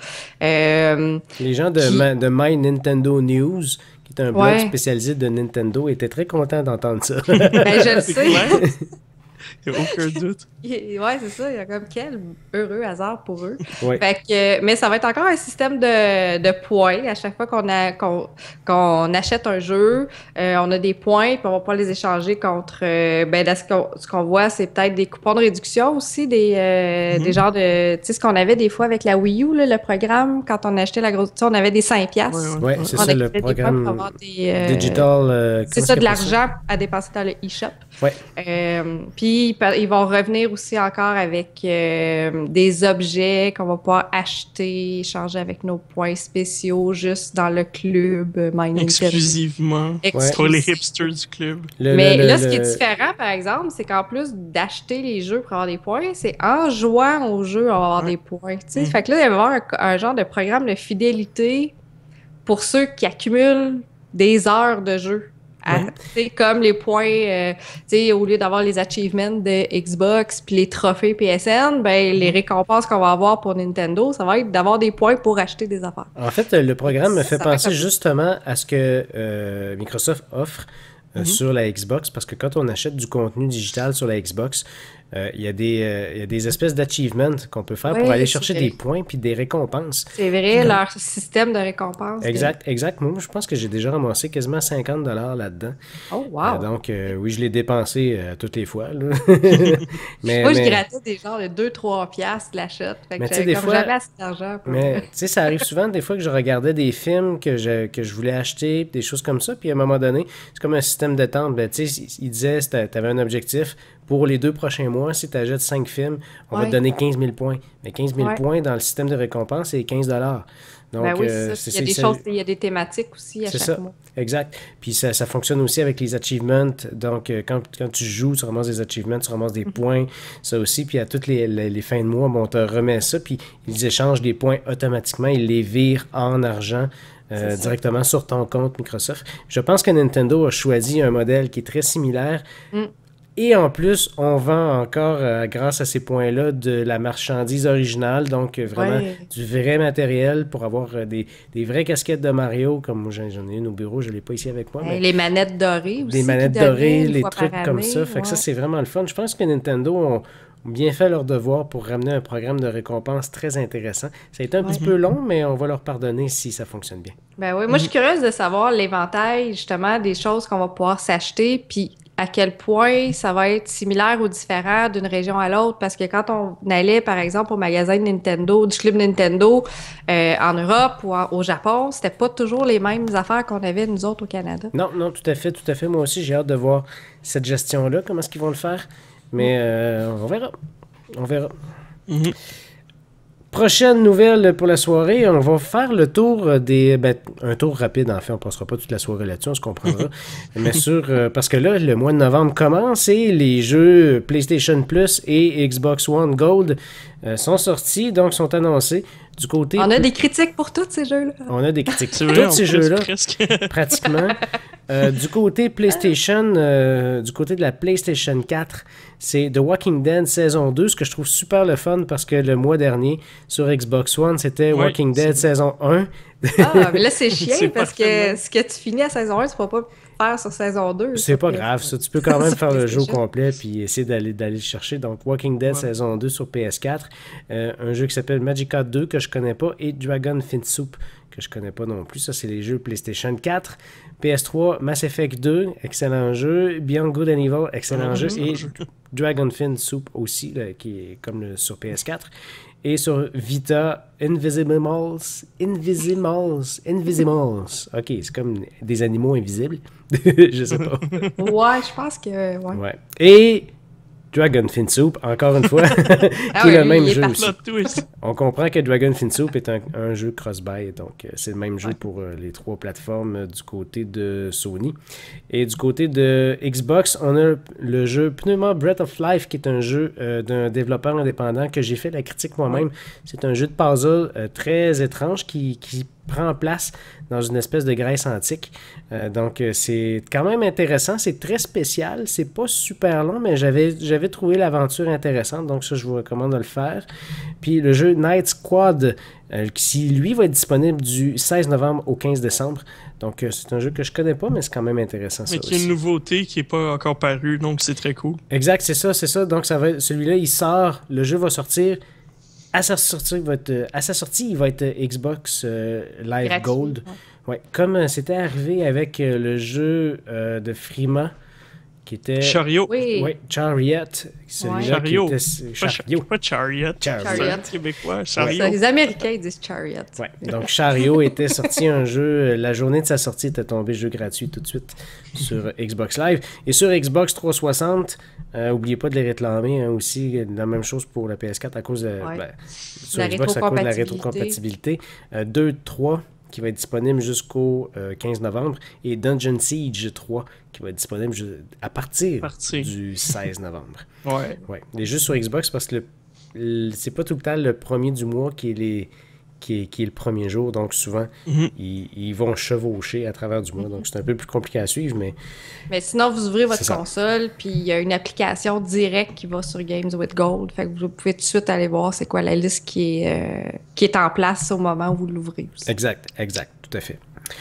Euh, Les gens de, qui... ma, de My Nintendo News, qui est un blog ouais. spécialisé de Nintendo, étaient très contents d'entendre ça. Ben, je le sais. Il n'y a aucun doute. Ouais, c'est ça. Il y a comme quel heureux hasard pour eux. Ouais. Fait que, mais ça va être encore un système de, de points. À chaque fois qu'on, a, qu'on, qu'on achète un jeu, euh, on a des points, puis on va pas les échanger contre... Euh, ben là, ce qu'on, ce qu'on voit, c'est peut-être des coupons de réduction aussi, des, euh, mm-hmm. des genres de... Tu sais, ce qu'on avait des fois avec la Wii U, là, le programme, quand on achetait la grosse... Tu sais, on avait des cinq piastres. Oui, ouais, c'est on ça, le programme des, euh, Digital... Euh, c'est ça, de l'argent ça? à dépenser dans le e-shop. Ouais. Euh, puis, ils vont revenir aussi encore avec euh, des objets qu'on va pouvoir acheter, échanger avec nos points spéciaux juste dans le club My Nintendo. Exclusivement. Exclusivement. Pour les hipsters du club. Le, Mais le, là, le, ce qui est différent, par exemple, c'est qu'en plus d'acheter les jeux pour avoir des points, c'est en jouant aux jeux, on va avoir ouais. des points. Mm-hmm. Fait que là, il va y avoir un, un genre de programme de fidélité pour ceux qui accumulent des heures de jeu. Ouais. Comme les points, euh, au lieu d'avoir les achievements de Xbox puis les trophées P S N, ben, les récompenses qu'on va avoir pour Nintendo, ça va être d'avoir des points pour acheter des affaires. En fait, le programme me fait ça penser fait justement à ce que euh, Microsoft offre euh, mm-hmm. sur la Xbox, parce que quand on achète du contenu digital sur la Xbox, euh, il y a des, euh, il y a des espèces d'achievements qu'on peut faire oui, pour aller chercher vrai. des points puis des récompenses. C'est vrai, puis, leur système de récompenses. Exact, que... exact. Moi, je pense que j'ai déjà ramassé quasiment cinquante dollars là-dedans. Oh, wow! Euh, donc, euh, oui, je l'ai dépensé euh, toutes les fois. Là. mais, Moi, mais... je grattais des genres de deux trois piastres l'achat. Fait que j'avais comme fois... jamais assez d'argent. Pour... Mais, tu sais, ça arrive souvent des fois que je regardais des films que je, que je voulais acheter, des choses comme ça, puis à un moment donné, c'est comme un système de tente. Ben, tu sais, il disait, tu avais un objectif. Pour les deux prochains mois, si tu achètes cinq films, on ouais. va te donner quinze mille points. Mais quinze mille ouais. points dans le système de récompense, c'est quinze dollars. Donc, ben oui, euh, c'est ça. Il y a des choses, il y a des thématiques aussi à c'est chaque ça. mois. Exact. Puis ça, ça fonctionne aussi avec les achievements. Donc, euh, quand, quand tu joues, tu ramasses des achievements, tu ramasses des Mhm. points, ça aussi. Puis à toutes les, les, les fins de mois, bon, on te remet ça, puis ils échangent des points automatiquement, ils les virent en argent. Euh, directement sur ton compte Microsoft. Je pense que Nintendo a choisi un modèle qui est très similaire. Mm. Et en plus, on vend encore, euh, grâce à ces points-là, de la marchandise originale, donc euh, vraiment Ouais. du vrai matériel pour avoir euh, des, des vraies casquettes de Mario, comme moi j'en j'en ai une au bureau, je ne l'ai pas ici avec moi, Hey, mais les manettes dorées aussi. des manettes qui donnaient dorées, une les fois trucs par comme année, ça. Fait que ça, ouais. c'est vraiment le fun. Je pense que Nintendo ont bien fait leur devoir pour ramener un programme de récompense très intéressant. Ça a été un Ouais. petit peu long, mais on va leur pardonner si ça fonctionne bien. Ben oui, moi je suis curieuse de savoir l'éventail justement des choses qu'on va pouvoir s'acheter, puis à quel point ça va être similaire ou différent d'une région à l'autre, parce que quand on allait par exemple au magasin de Nintendo, du club Nintendo euh, en Europe ou en- au Japon, c'était pas toujours les mêmes affaires qu'on avait nous autres au Canada. Non, non, tout à fait, tout à fait. Moi aussi, j'ai hâte de voir cette gestion-là, comment est-ce qu'ils vont le faire. Mais euh, on verra. On verra. Mhm. Prochaine nouvelle pour la soirée, on va faire le tour des... Ben, un tour rapide, en fait, on ne passera pas toute la soirée là-dessus, on se comprendra. Mais sur... euh, parce que là, le mois de novembre commence et les jeux PlayStation Plus et Xbox One Gold euh, sont sortis, donc sont annoncés. Du côté... On a des critiques pour tous ces jeux-là. On a des critiques. C'est vrai, Tous en ces plus, jeux-là, presque. pratiquement. Euh, du côté PlayStation, euh, du côté de la PlayStation quatre, c'est The Walking Dead saison deux, ce que je trouve super le fun parce que le mois dernier, sur Xbox One, c'était Ouais, Walking Dead c'est- saison un. Ah, mais là c'est chiant C'est parce parfait, que même. ce que tu finis à saison un, tu ne pourras pas faire sur saison deux. C'est sur pas P S. grave, ça. Tu peux quand même Sur faire le jeu au PlayStation. complet puis essayer d'aller, d'aller le chercher. Donc, Walking Dead Ouais. saison deux sur P S quatre. Euh, un jeu qui s'appelle Magica deux que je connais pas et Dragon Fin Soup que je connais pas non plus. Ça, c'est les jeux PlayStation quatre. P S trois, Mass Effect deux, excellent jeu. Beyond Good and Evil, excellent Ouais, jeu. excellent Et jeu. Dragon Fin Soup aussi, là, qui est comme le, sur P S quatre. Et sur Vita, Invisibles, Invisibles, Invisibles. Ok, c'est comme des animaux invisibles. Je sais pas. Ouais, je pense que. Ouais. Ouais. Et Dragon Fin Soup, encore une fois, qui Ah est ouais, le lui, même il est jeu parti. aussi. Plot twist. On comprend que Dragon Fin Soup est un, un jeu cross-buy, donc euh, c'est le même jeu pour euh, les trois plateformes euh, du côté de Sony. Et du côté de Xbox, on a le jeu Pneuma Breath of Life, qui est un jeu euh, d'un développeur indépendant que j'ai fait la critique moi-même. C'est un jeu de puzzle euh, très étrange qui, qui prend place dans une espèce de Grèce antique. Euh, donc, euh, c'est quand même intéressant. C'est très spécial. C'est pas super long, mais j'avais, j'avais trouvé l'aventure intéressante. Donc, ça, je vous recommande de le faire. Puis, le jeu Night Squad, euh, qui, lui, va être disponible du seize novembre au quinze décembre. Donc, euh, c'est un jeu que je connais pas, mais c'est quand même intéressant, ça Mais qui a aussi. une nouveauté qui n'est pas encore parue, donc c'est très cool. Exact, c'est ça, c'est ça. Donc, ça va être- celui-là, il sort, le jeu va sortir. À sa sortie, il va être, euh, à sa sortie, il va être euh, Xbox euh, Live Gratuit, Gold. ouais. Ouais, comme euh, c'était arrivé avec euh, le jeu euh, de Frima, qui était... Chariot. Oui. Ouais, Chariot. Celui-là Ouais. Chariot. qui était... Pas, Chariot. pas Chariot. Chariot. C'est un québécois. Ça, Chariot. les Américains ils disent Chariot. Ouais, donc Chariot était sorti un jeu, euh, la journée de sa sortie était tombé jeu gratuit tout de suite sur euh, Xbox Live. Et sur Xbox trois cent soixante, euh, oubliez pas de les réclamer hein, aussi, euh, la même chose pour la P S quatre à cause de, Ouais. ben, sur La Xbox à cause de la rétrocompatibilité. rétrocompatibilité. Euh, deux trois qui va être disponible jusqu'au euh, quinze novembre et Dungeon Siege trois qui va être disponible ju- à partir Partir. du seize novembre. Ouais. Ouais. Les jeux sur Xbox, parce que le, le- c'est pas tout le temps le premier du mois qui est, les, qui est, qui est le premier jour. Donc souvent, Mhm. ils, ils vont chevaucher à travers du mois. Donc c'est un peu plus compliqué à suivre, mais Mais sinon, vous ouvrez votre C'est ça. console, puis il y a une application directe qui va sur Games with Gold. Fait que vous pouvez tout de suite aller voir c'est quoi la liste qui est, euh, qui est en place au moment où vous l'ouvrez aussi. exact, exact, tout à fait.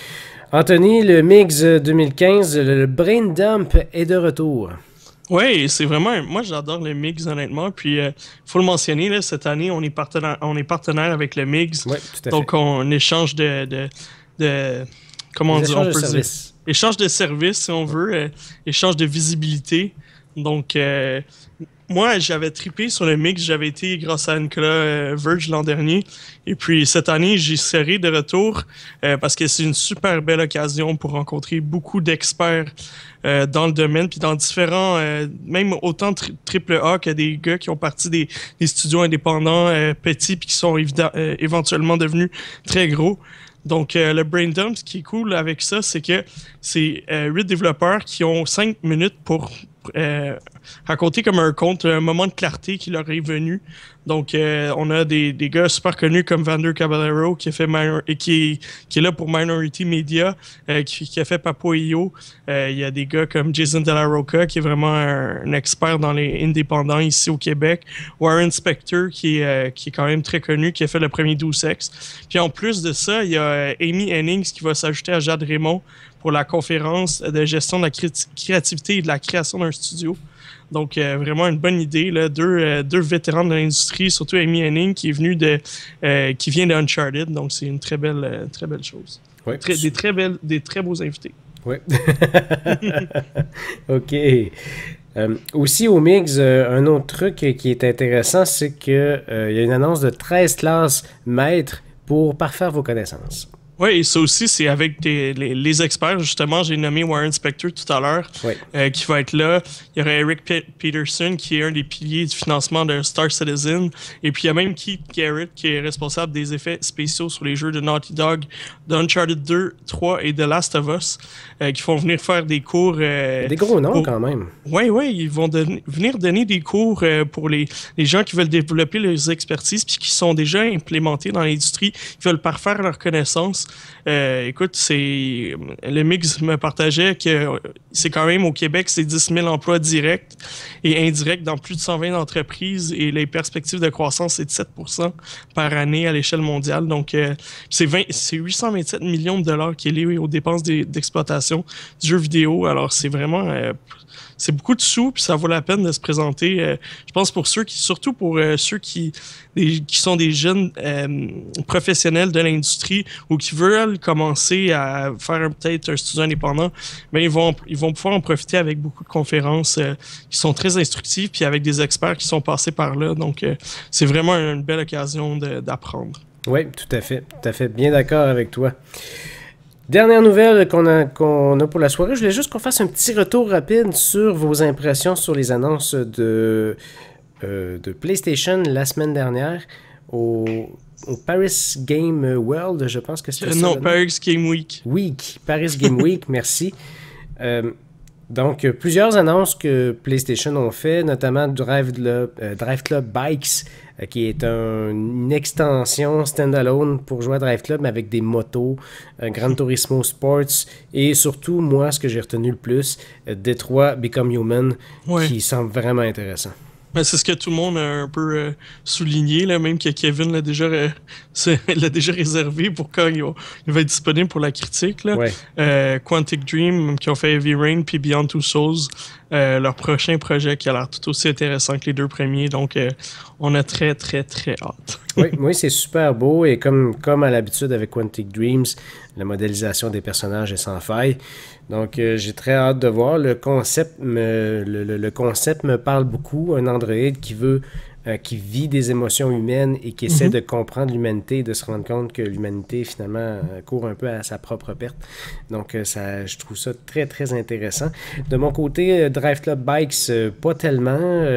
Anthony, le Mix deux mille quinze, le, le Brain Dump est de retour. Ouais, c'est vraiment. un- Moi, j'adore le Mix, honnêtement. Puis, il faut le mentionner, là, cette année, on est partenaire, on est partenaire avec le Mix. Oui, tout à Donc, fait. on échange de. de, de comment Les dire, échanges on de peut dire. services. Échange de services, si on veut. euh, échange de visibilité. Donc, euh, moi, j'avais trippé sur le mix. J'avais été grâce à Nicolas euh, Verge l'an dernier. Et puis, cette année, j'y serai de retour euh, parce que c'est une super belle occasion pour rencontrer beaucoup d'experts euh, dans le domaine, puis dans différents, euh, même autant tri triple A que des gars qui ont parti des, des studios indépendants euh, petits puis qui sont euh, éventuellement devenus très gros. Donc, euh, le Brain Dump, ce qui est cool avec ça, c'est que c'est euh, huit développeurs qui ont cinq minutes pour euh, raconter comme un conte, un moment de clarté qui leur est venu. Donc, euh, on a des, des gars super connus comme Vander Caballero qui, a fait minor et qui, qui est là pour Minority Media, euh, qui, qui a fait Papo et Yo. Euh, il y a des gars comme Jason De La Rocca, qui est vraiment un, un expert dans les indépendants ici au Québec. Warren Spector, qui est, euh, qui est quand même très connu, qui a fait le premier Deus Ex. Puis en plus de ça, il y a euh, Amy Hennings qui va s'ajouter à Jade Raymond pour la conférence de gestion de la cré créativité et de la création d'un studio. Donc, euh, vraiment une bonne idée. Là. Deux, euh, deux vétérans de l'industrie, surtout Amy Henning, qui est venu de, euh, qui vient de Uncharted. Donc, c'est une très belle, euh, très belle chose. Ouais, très, des, très belles, des très beaux invités. Oui. OK. Euh, aussi, au Mix, euh, un autre truc qui est intéressant, c'est qu'il euh, y a une annonce de treize classes maîtres pour parfaire vos connaissances. Oui, et ça aussi, c'est avec des, les, les experts. Justement, j'ai nommé Warren Spector tout à l'heure, oui. euh, qui va être là. Il y aura Eric P Peterson, qui est un des piliers du financement de Star Citizen. Et puis, il y a même Keith Garrett, qui est responsable des effets spéciaux sur les jeux de Naughty Dog, d'Uncharted deux, trois et The Last of Us, euh, qui vont venir faire des cours... Euh, des gros noms, pour... quand même. Oui, oui, ils vont don venir donner des cours euh, pour les, les gens qui veulent développer leurs expertises puis qui sont déjà implémentés dans l'industrie, qui veulent parfaire leurs connaissances. Euh, écoute, c'est le Mix me partageait que c'est quand même au Québec, c'est dix mille emplois directs et indirects dans plus de cent vingt entreprises et les perspectives de croissance, c'est de sept pour cent par année à l'échelle mondiale. Donc, euh, c'est huit cent vingt-sept millions de dollars qui est lié aux dépenses d'exploitation du jeu vidéo. Alors, c'est vraiment... Euh, c'est beaucoup de sous, puis ça vaut la peine de se présenter. Euh, je pense pour ceux qui, surtout pour euh, ceux qui, des, qui sont des jeunes euh, professionnels de l'industrie ou qui veulent commencer à faire peut-être un studio indépendant, mais ils vont, ils vont pouvoir en profiter avec beaucoup de conférences euh, qui sont très instructives, puis avec des experts qui sont passés par là. Donc, euh, c'est vraiment une belle occasion d'apprendre. Oui, tout à fait. Tout à fait. Bien d'accord avec toi. Dernière nouvelle qu'on a, qu'on a pour la soirée, je voulais juste qu'on fasse un petit retour rapide sur vos impressions sur les annonces de, euh, de PlayStation la semaine dernière au, au Paris Game World, je pense que c'est euh, ça. Non, Paris Game Week. Week, Paris Game Week, merci. Euh, donc, euh, plusieurs annonces que PlayStation ont fait, notamment Drive Club, euh, Drive Club Bikes, euh, qui est un, une extension standalone pour jouer à Drive Club, mais avec des motos, euh, Gran Turismo Sports, et surtout, moi, ce que j'ai retenu le plus, euh, Detroit Become Human, ouais. qui semble vraiment intéressant. Ben, c'est ce que tout le monde a un peu euh, souligné, là, même que Kevin l'a déjà, euh, déjà réservé pour quand il va, il va être disponible pour la critique. Là. Ouais. Euh, Quantic Dream, qui ont fait Heavy Rain puis Beyond Two Souls, euh, leur prochain projet qui a l'air tout aussi intéressant que les deux premiers. Donc, euh, on a très, très, très hâte. Oui, oui, c'est super beau et comme, comme à l'habitude avec Quantic Dreams, la modélisation des personnages est sans faille. Donc, euh, j'ai très hâte de voir. Le concept me, le, le, le concept me parle beaucoup. Un Android qui veut, euh, qui vit des émotions humaines et qui essaie mm-hmm. de comprendre l'humanité et de se rendre compte que l'humanité, finalement, euh, court un peu à sa propre perte. Donc, euh, ça, je trouve ça très, très intéressant. De mon côté, euh, Drive Club Bikes, euh, pas tellement.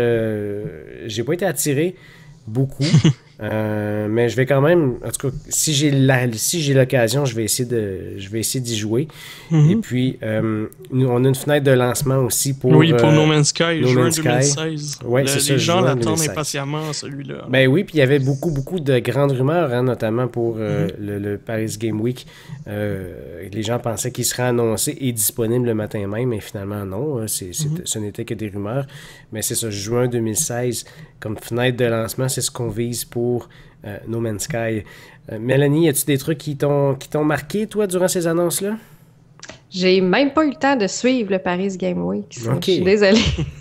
Euh, j'ai pas été attiré beaucoup. Euh, mais je vais quand même, en tout cas, si j'ai la, si j'ai l'occasion, je vais essayer de, je vais essayer d'y jouer. Mm-hmm. Et puis, euh, nous, on a une fenêtre de lancement aussi pour. Oui, pour euh, No Man's Sky, No juin Man's deux mille seize. Ouais, Le, c'est ça, les gens l'attendent impatiemment, celui-là. Ben oui, puis il y avait beaucoup, beaucoup de grandes rumeurs, hein, notamment pour euh, mm-hmm. le, le Paris Game Week. Euh, les gens pensaient qu'il serait annoncé et disponible le matin même, mais finalement non. C'est, c'est, mm-hmm. Ce n'était que des rumeurs. Mais c'est ça, juin deux mille seize, comme fenêtre de lancement, c'est ce qu'on vise pour euh, No Man's Sky. Euh, Mélanie, y a-tu des trucs qui t'ont, qui t'ont marqué, toi, durant ces annonces-là? J'ai même pas eu le temps de suivre le Paris Game Week. Okay. Je suis désolée.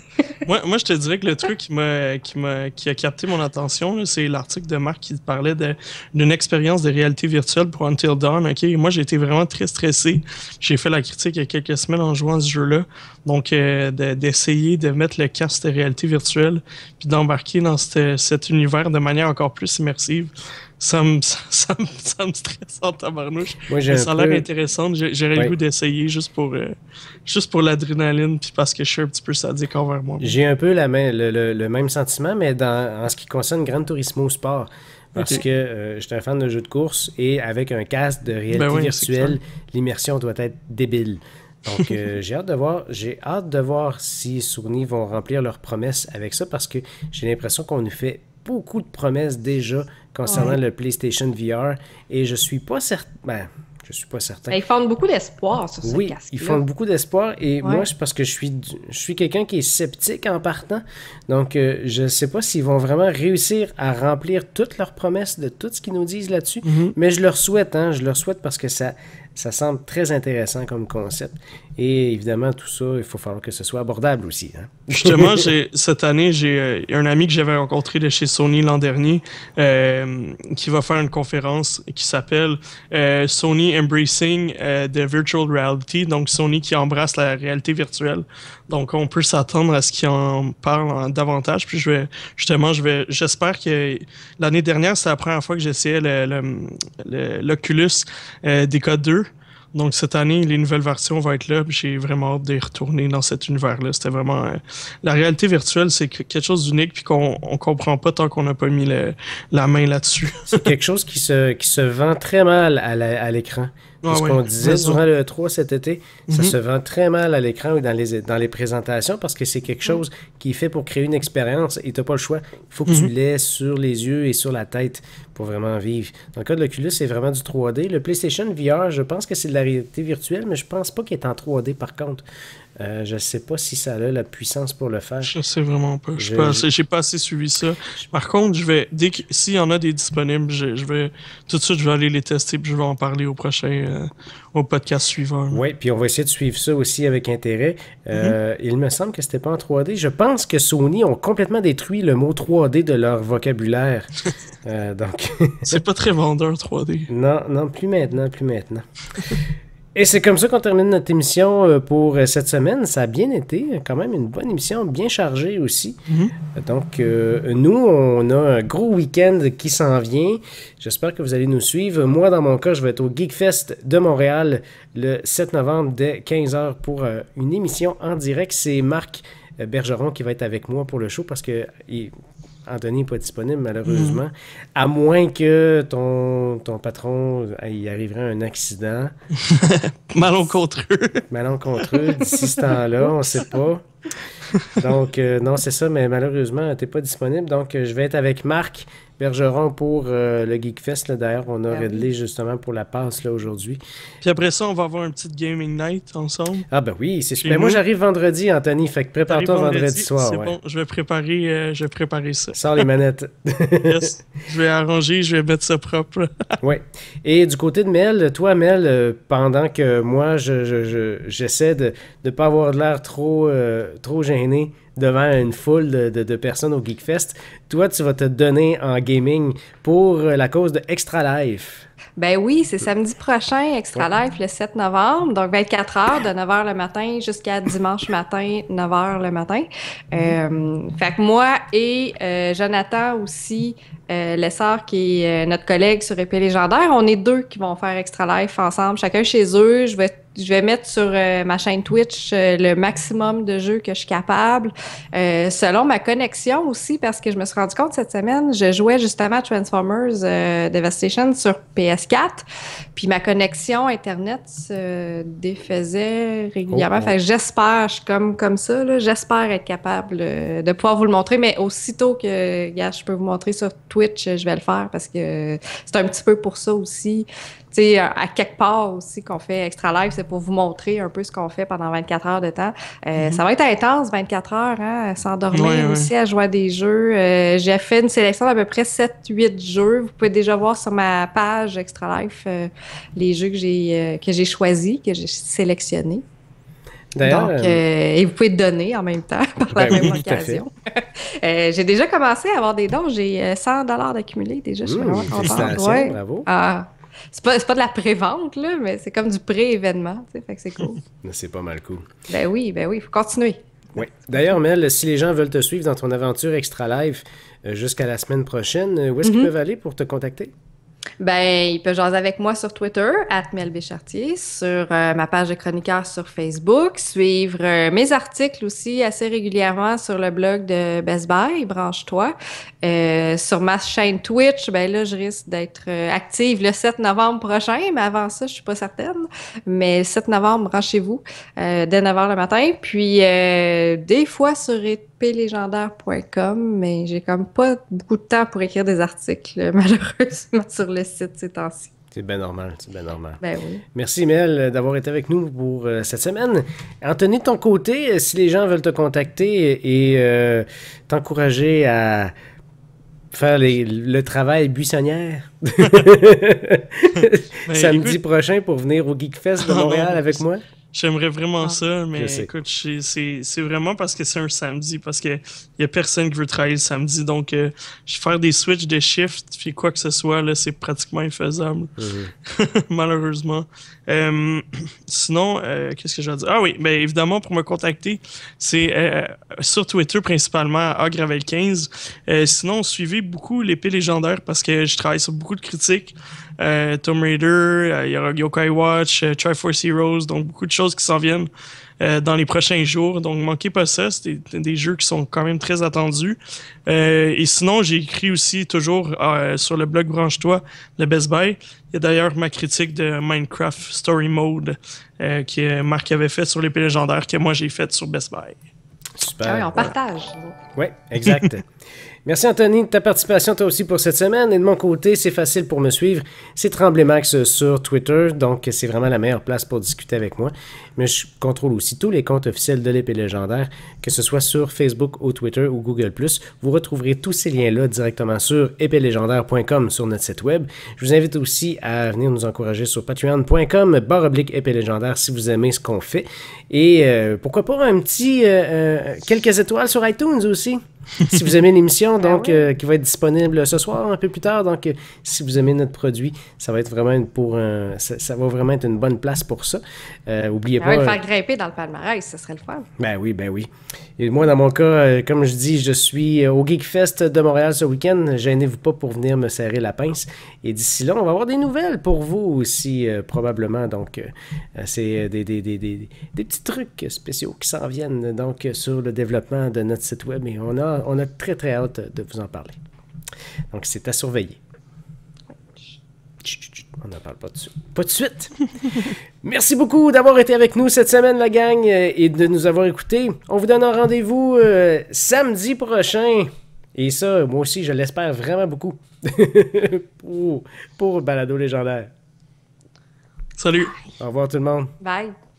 moi, moi, je te dirais que le truc qui m'a, qui m'a, qui a capté mon attention, là, c'est l'article de Marc qui parlait de, d'une expérience de réalité virtuelle pour Until Dawn. Ok, moi, j'ai été vraiment très stressé. J'ai fait la critique il y a quelques semaines en jouant à ce jeu-là. Donc, euh, de, d'essayer de mettre le casque de réalité virtuelle puis d'embarquer dans cette, cet univers de manière encore plus immersive. Ça me, ça, ça, me, ça me stresse en tabarnouche. Moi, j'ai ça a peu... l'air intéressant. J'ai, j'aurais ouais. le goût d'essayer juste pour, euh, juste pour l'adrénaline puis parce que je suis un petit peu sadique envers moi. J'ai un peu la même, le, le, le même sentiment, mais dans, en ce qui concerne Gran Turismo Sport. Parce okay. que euh, j'étais un fan de jeux de course et avec un casque de réalité ben oui, virtuelle, l'immersion doit être débile. Donc, euh, j'ai hâte de voir, j'ai hâte de voir si Sony vont remplir leurs promesses avec ça parce que j'ai l'impression qu'on nous fait beaucoup de promesses déjà concernant ouais. le PlayStation V R et je suis pas certain. Ben, je suis pas certain. Ils font beaucoup d'espoir sur ce oui, casque-là. Ils font beaucoup d'espoir et ouais. moi, c'est parce que je suis, je suis quelqu'un qui est sceptique en partant. Donc, euh, je sais pas s'ils vont vraiment réussir à remplir toutes leurs promesses de tout ce qu'ils nous disent là-dessus, mm-hmm. mais je leur souhaite, hein, je leur souhaite parce que ça. Ça semble très intéressant comme concept. Et évidemment, tout ça, il faut falloir que ce soit abordable aussi. Hein? Justement, j'ai, cette année, j'ai euh, un ami que j'avais rencontré de chez Sony l'an dernier euh, qui va faire une conférence qui s'appelle euh, Sony Embracing euh, the Virtual Reality. Donc, Sony qui embrasse la réalité virtuelle. Donc, on peut s'attendre à ce qu'il en parle en, davantage. Puis, je vais, justement, je vais, j'espère que l'année dernière, c'était la première fois que j'essayais le, le, le, l'Oculus euh, Décode deux. Donc, cette année, les nouvelles versions vont être là, puis j'ai vraiment hâte d'y retourner dans cet univers-là. C'était vraiment... Euh, la réalité virtuelle, c'est quelque chose d'unique, puis qu'on on comprend pas tant qu'on n'a pas mis le, la main là-dessus. C'est quelque chose qui se, qui se vend très mal à, la, à l'écran. Ah, ce oui, qu'on disait durant le E trois cet été, mm-hmm. ça se vend très mal à l'écran ou dans les, dans les présentations parce que c'est quelque chose qui est fait pour créer une expérience et tu n'as pas le choix. Il faut que mm-hmm. tu l'aies sur les yeux et sur la tête pour vraiment vivre. Dans le cas de l'Oculus, c'est vraiment du trois D. Le PlayStation V R, je pense que c'est de la réalité virtuelle, mais je pense pas qu'il est en trois D par contre. Euh, je sais pas si ça a la puissance pour le faire. Je sais vraiment pas. Je, je pas assez, j'ai pas assez suivi ça. Par contre, je vais dès que s'il y en a des disponibles, je, je vais tout de suite je vais aller les tester puis je vais en parler au prochain euh, au podcast suivant. Oui, puis on va essayer de suivre ça aussi avec intérêt. Euh, mm-hmm. Il me semble que c'était pas en trois D. Je pense que Sony ont complètement détruit le mot trois D de leur vocabulaire. euh, donc c'est pas très vendeur trois D. Non, non, plus maintenant, plus maintenant. Et c'est comme ça qu'on termine notre émission pour cette semaine. Ça a bien été, quand même une bonne émission, bien chargée aussi. Mm-hmm. Donc, euh, nous, on a un gros week-end qui s'en vient. J'espère que vous allez nous suivre. Moi, dans mon cas, je vais être au Geekfest de Montréal le sept novembre dès quinze heures pour euh, une émission en direct. C'est Marc Bergeron qui va être avec moi pour le show parce que... Il, Anthony n'est pas disponible, malheureusement. Mmh. À moins que ton, ton patron, il arriverait un accident. Malencontreux. Malencontreux, d'ici ce temps-là, on ne sait pas. Donc, euh, non, c'est ça, mais malheureusement, tu n'es pas disponible. Donc, euh, je vais être avec Marc Bergeron pour euh, le Geekfest. Là, d'ailleurs, on a ah, réglé oui. justement pour la passe là, aujourd'hui. Puis après ça, on va avoir un petit gaming night ensemble. Ah ben oui, c'est super. Moi, j'arrive vendredi, Anthony, fait que prépare-toi vendredi, vendredi soir. C'est ouais. bon, je vais préparer, euh, je vais préparer ça. Sors les manettes. Yes. Je vais arranger, je vais mettre ça propre. Oui. Et du côté de Mel, toi, Mel, euh, pendant que moi, je, je, je, j'essaie de ne pas avoir de l'air trop, euh, trop gêné devant une foule de, de, de personnes au Geekfest, toi, tu vas te donner en gaming pour la cause de Extra Life. Ben oui, c'est samedi prochain, Extra Life, le sept novembre, donc vingt-quatre heures, de neuf heures le matin jusqu'à dimanche matin, neuf heures le matin. Euh, fait que moi et euh, Jonathan aussi, euh, Lessard, qui est euh, notre collègue sur Épée Légendaire, on est deux qui vont faire Extra Life ensemble, chacun chez eux. Je vais Je vais mettre sur euh, ma chaîne Twitch euh, le maximum de jeux que je suis capable, euh, selon ma connexion aussi, parce que je me suis rendu compte cette semaine, je jouais justement à Transformers euh, Devastation sur P S quatre, puis ma connexion Internet se défaisait régulièrement. Oh, oh. Fait que j'espère, je suis comme, comme ça, là, j'espère être capable euh, de pouvoir vous le montrer, mais aussitôt que gars, je peux vous montrer sur Twitch, je vais le faire parce que c'est un petit peu pour ça aussi. Tu sais, à quelque part aussi qu'on fait Extra Live, c'est pour vous montrer un peu ce qu'on fait pendant vingt-quatre heures de temps. Euh, mm-hmm. Ça va être intense, vingt-quatre heures, hein, s'endormir ouais, aussi ouais. à jouer à des jeux. Euh, j'ai fait une sélection d'à peu près sept huit jeux. Vous pouvez déjà voir sur ma page Extra Life euh, les jeux que j'ai, euh, que j'ai choisis, que j'ai sélectionnés. D'ailleurs, Donc, euh, et vous pouvez donner en même temps par la ben même oui, occasion. euh, j'ai déjà commencé à avoir des dons. J'ai cent dollars d'accumulé déjà. Je suis Mmh, vraiment contente. félicitations, Ouais. bravo. Ah, c'est pas, c'est pas de la pré-vente, là, mais c'est comme du pré-événement. Tu sais, fait que c'est cool. C'est pas mal cool. Ben oui, ben oui, il faut continuer. Oui. D'ailleurs, Mel, si les gens veulent te suivre dans ton aventure Extra Life euh, jusqu'à la semaine prochaine, où est-ce mm-hmm. qu'ils peuvent aller pour te contacter? Ben, ils peuvent jaser avec moi sur Twitter, arobase Mel Béchartier, sur euh, ma page de chroniqueur sur Facebook, suivre euh, mes articles aussi assez régulièrement sur le blog de Best Buy, branche-toi. Euh, sur ma chaîne Twitch, ben là, je risque d'être euh, active le sept novembre prochain, mais avant ça, je suis pas certaine. Mais le sept novembre, branchez-vous, euh, dès neuf heures le matin. Puis, euh, des fois sur épée légendaire point com, mais j'ai comme pas beaucoup de temps pour écrire des articles, malheureusement, sur le site ces temps-ci. C'est bien normal, c'est bien normal. Ben oui. Merci, Mel, d'avoir été avec nous pour euh, cette semaine. Anthony, de ton côté, si les gens veulent te contacter et euh, t'encourager à faire les, le travail buissonnière ben, samedi écoute, prochain pour venir au Geekfest de Montréal avec moi. J'aimerais vraiment ah, ça, mais écoute, c'est vraiment parce que c'est un samedi, parce qu'il n'y a personne qui veut travailler le samedi, donc euh, faire des switches de shift, puis quoi que ce soit, là, c'est pratiquement infaisable, mm-hmm. malheureusement. Euh, sinon, euh, qu'est-ce que je vais dire? Ah oui, bien évidemment, pour me contacter, c'est euh, sur Twitter principalement, A Gravel quinze. Euh, sinon, suivez beaucoup l'épée légendaire, parce que je travaille sur beaucoup de critiques. Euh, Tomb Raider, euh, il y aura Yokai Watch, euh, Triforce Heroes, donc beaucoup de choses qui s'en viennent euh, dans les prochains jours. Donc, manquez pas ça, c'est des, des jeux qui sont quand même très attendus. Euh, et sinon, j'ai écrit aussi toujours euh, sur le blog Branche-toi de Best Buy. Il y a d'ailleurs ma critique de Minecraft Story Mode euh, que Marc avait fait sur l'épée légendaire que moi j'ai faite sur Best Buy. Super. Ah oui, on partage. Oui, exact. Merci Anthony de ta participation toi aussi pour cette semaine. Et de mon côté, c'est facile pour me suivre. C'est Tremblay Max sur Twitter, donc c'est vraiment la meilleure place pour discuter avec moi. Mais je contrôle aussi tous les comptes officiels de l'épée légendaire, que ce soit sur Facebook ou Twitter ou Google plus. Vous retrouverez tous ces liens-là directement sur épée légendaire point com sur notre site web. Je vous invite aussi à venir nous encourager sur patreon point com barre oblique épée légendaire si vous aimez ce qu'on fait. Et euh, pourquoi pas un petit euh, euh, quelques étoiles sur iTunes aussi. Si vous aimez l'émission, donc ah ouais. euh, qui va être disponible ce soir, un peu plus tard, donc euh, si vous aimez notre produit, ça va être vraiment une, pour un, ça, ça va vraiment être une bonne place pour ça. Euh, oubliez ah pas. Ouais, le euh, faire grimper dans le palmarès, ce serait le fun. Ben oui, ben oui. Et moi, dans mon cas, euh, comme je dis, je suis au Geekfest de Montréal ce week-end. Gênez-vous pas pour venir me serrer la pince. Et d'ici là, on va avoir des nouvelles pour vous aussi, euh, probablement. Donc, euh, c'est des, des, des, des, des petits trucs spéciaux qui s'en viennent donc sur le développement de notre site web. Et on a, on a très, très hâte de vous en parler. Donc, c'est à surveiller. On n'en parle pas de suite. Pas de suite. Merci beaucoup d'avoir été avec nous cette semaine, la gang, et de nous avoir écoutés. On vous donne un rendez-vous euh, samedi prochain. Et ça, moi aussi, je l'espère vraiment beaucoup. pour, pour Balado Légendaire. Salut. Au revoir tout le monde. Bye.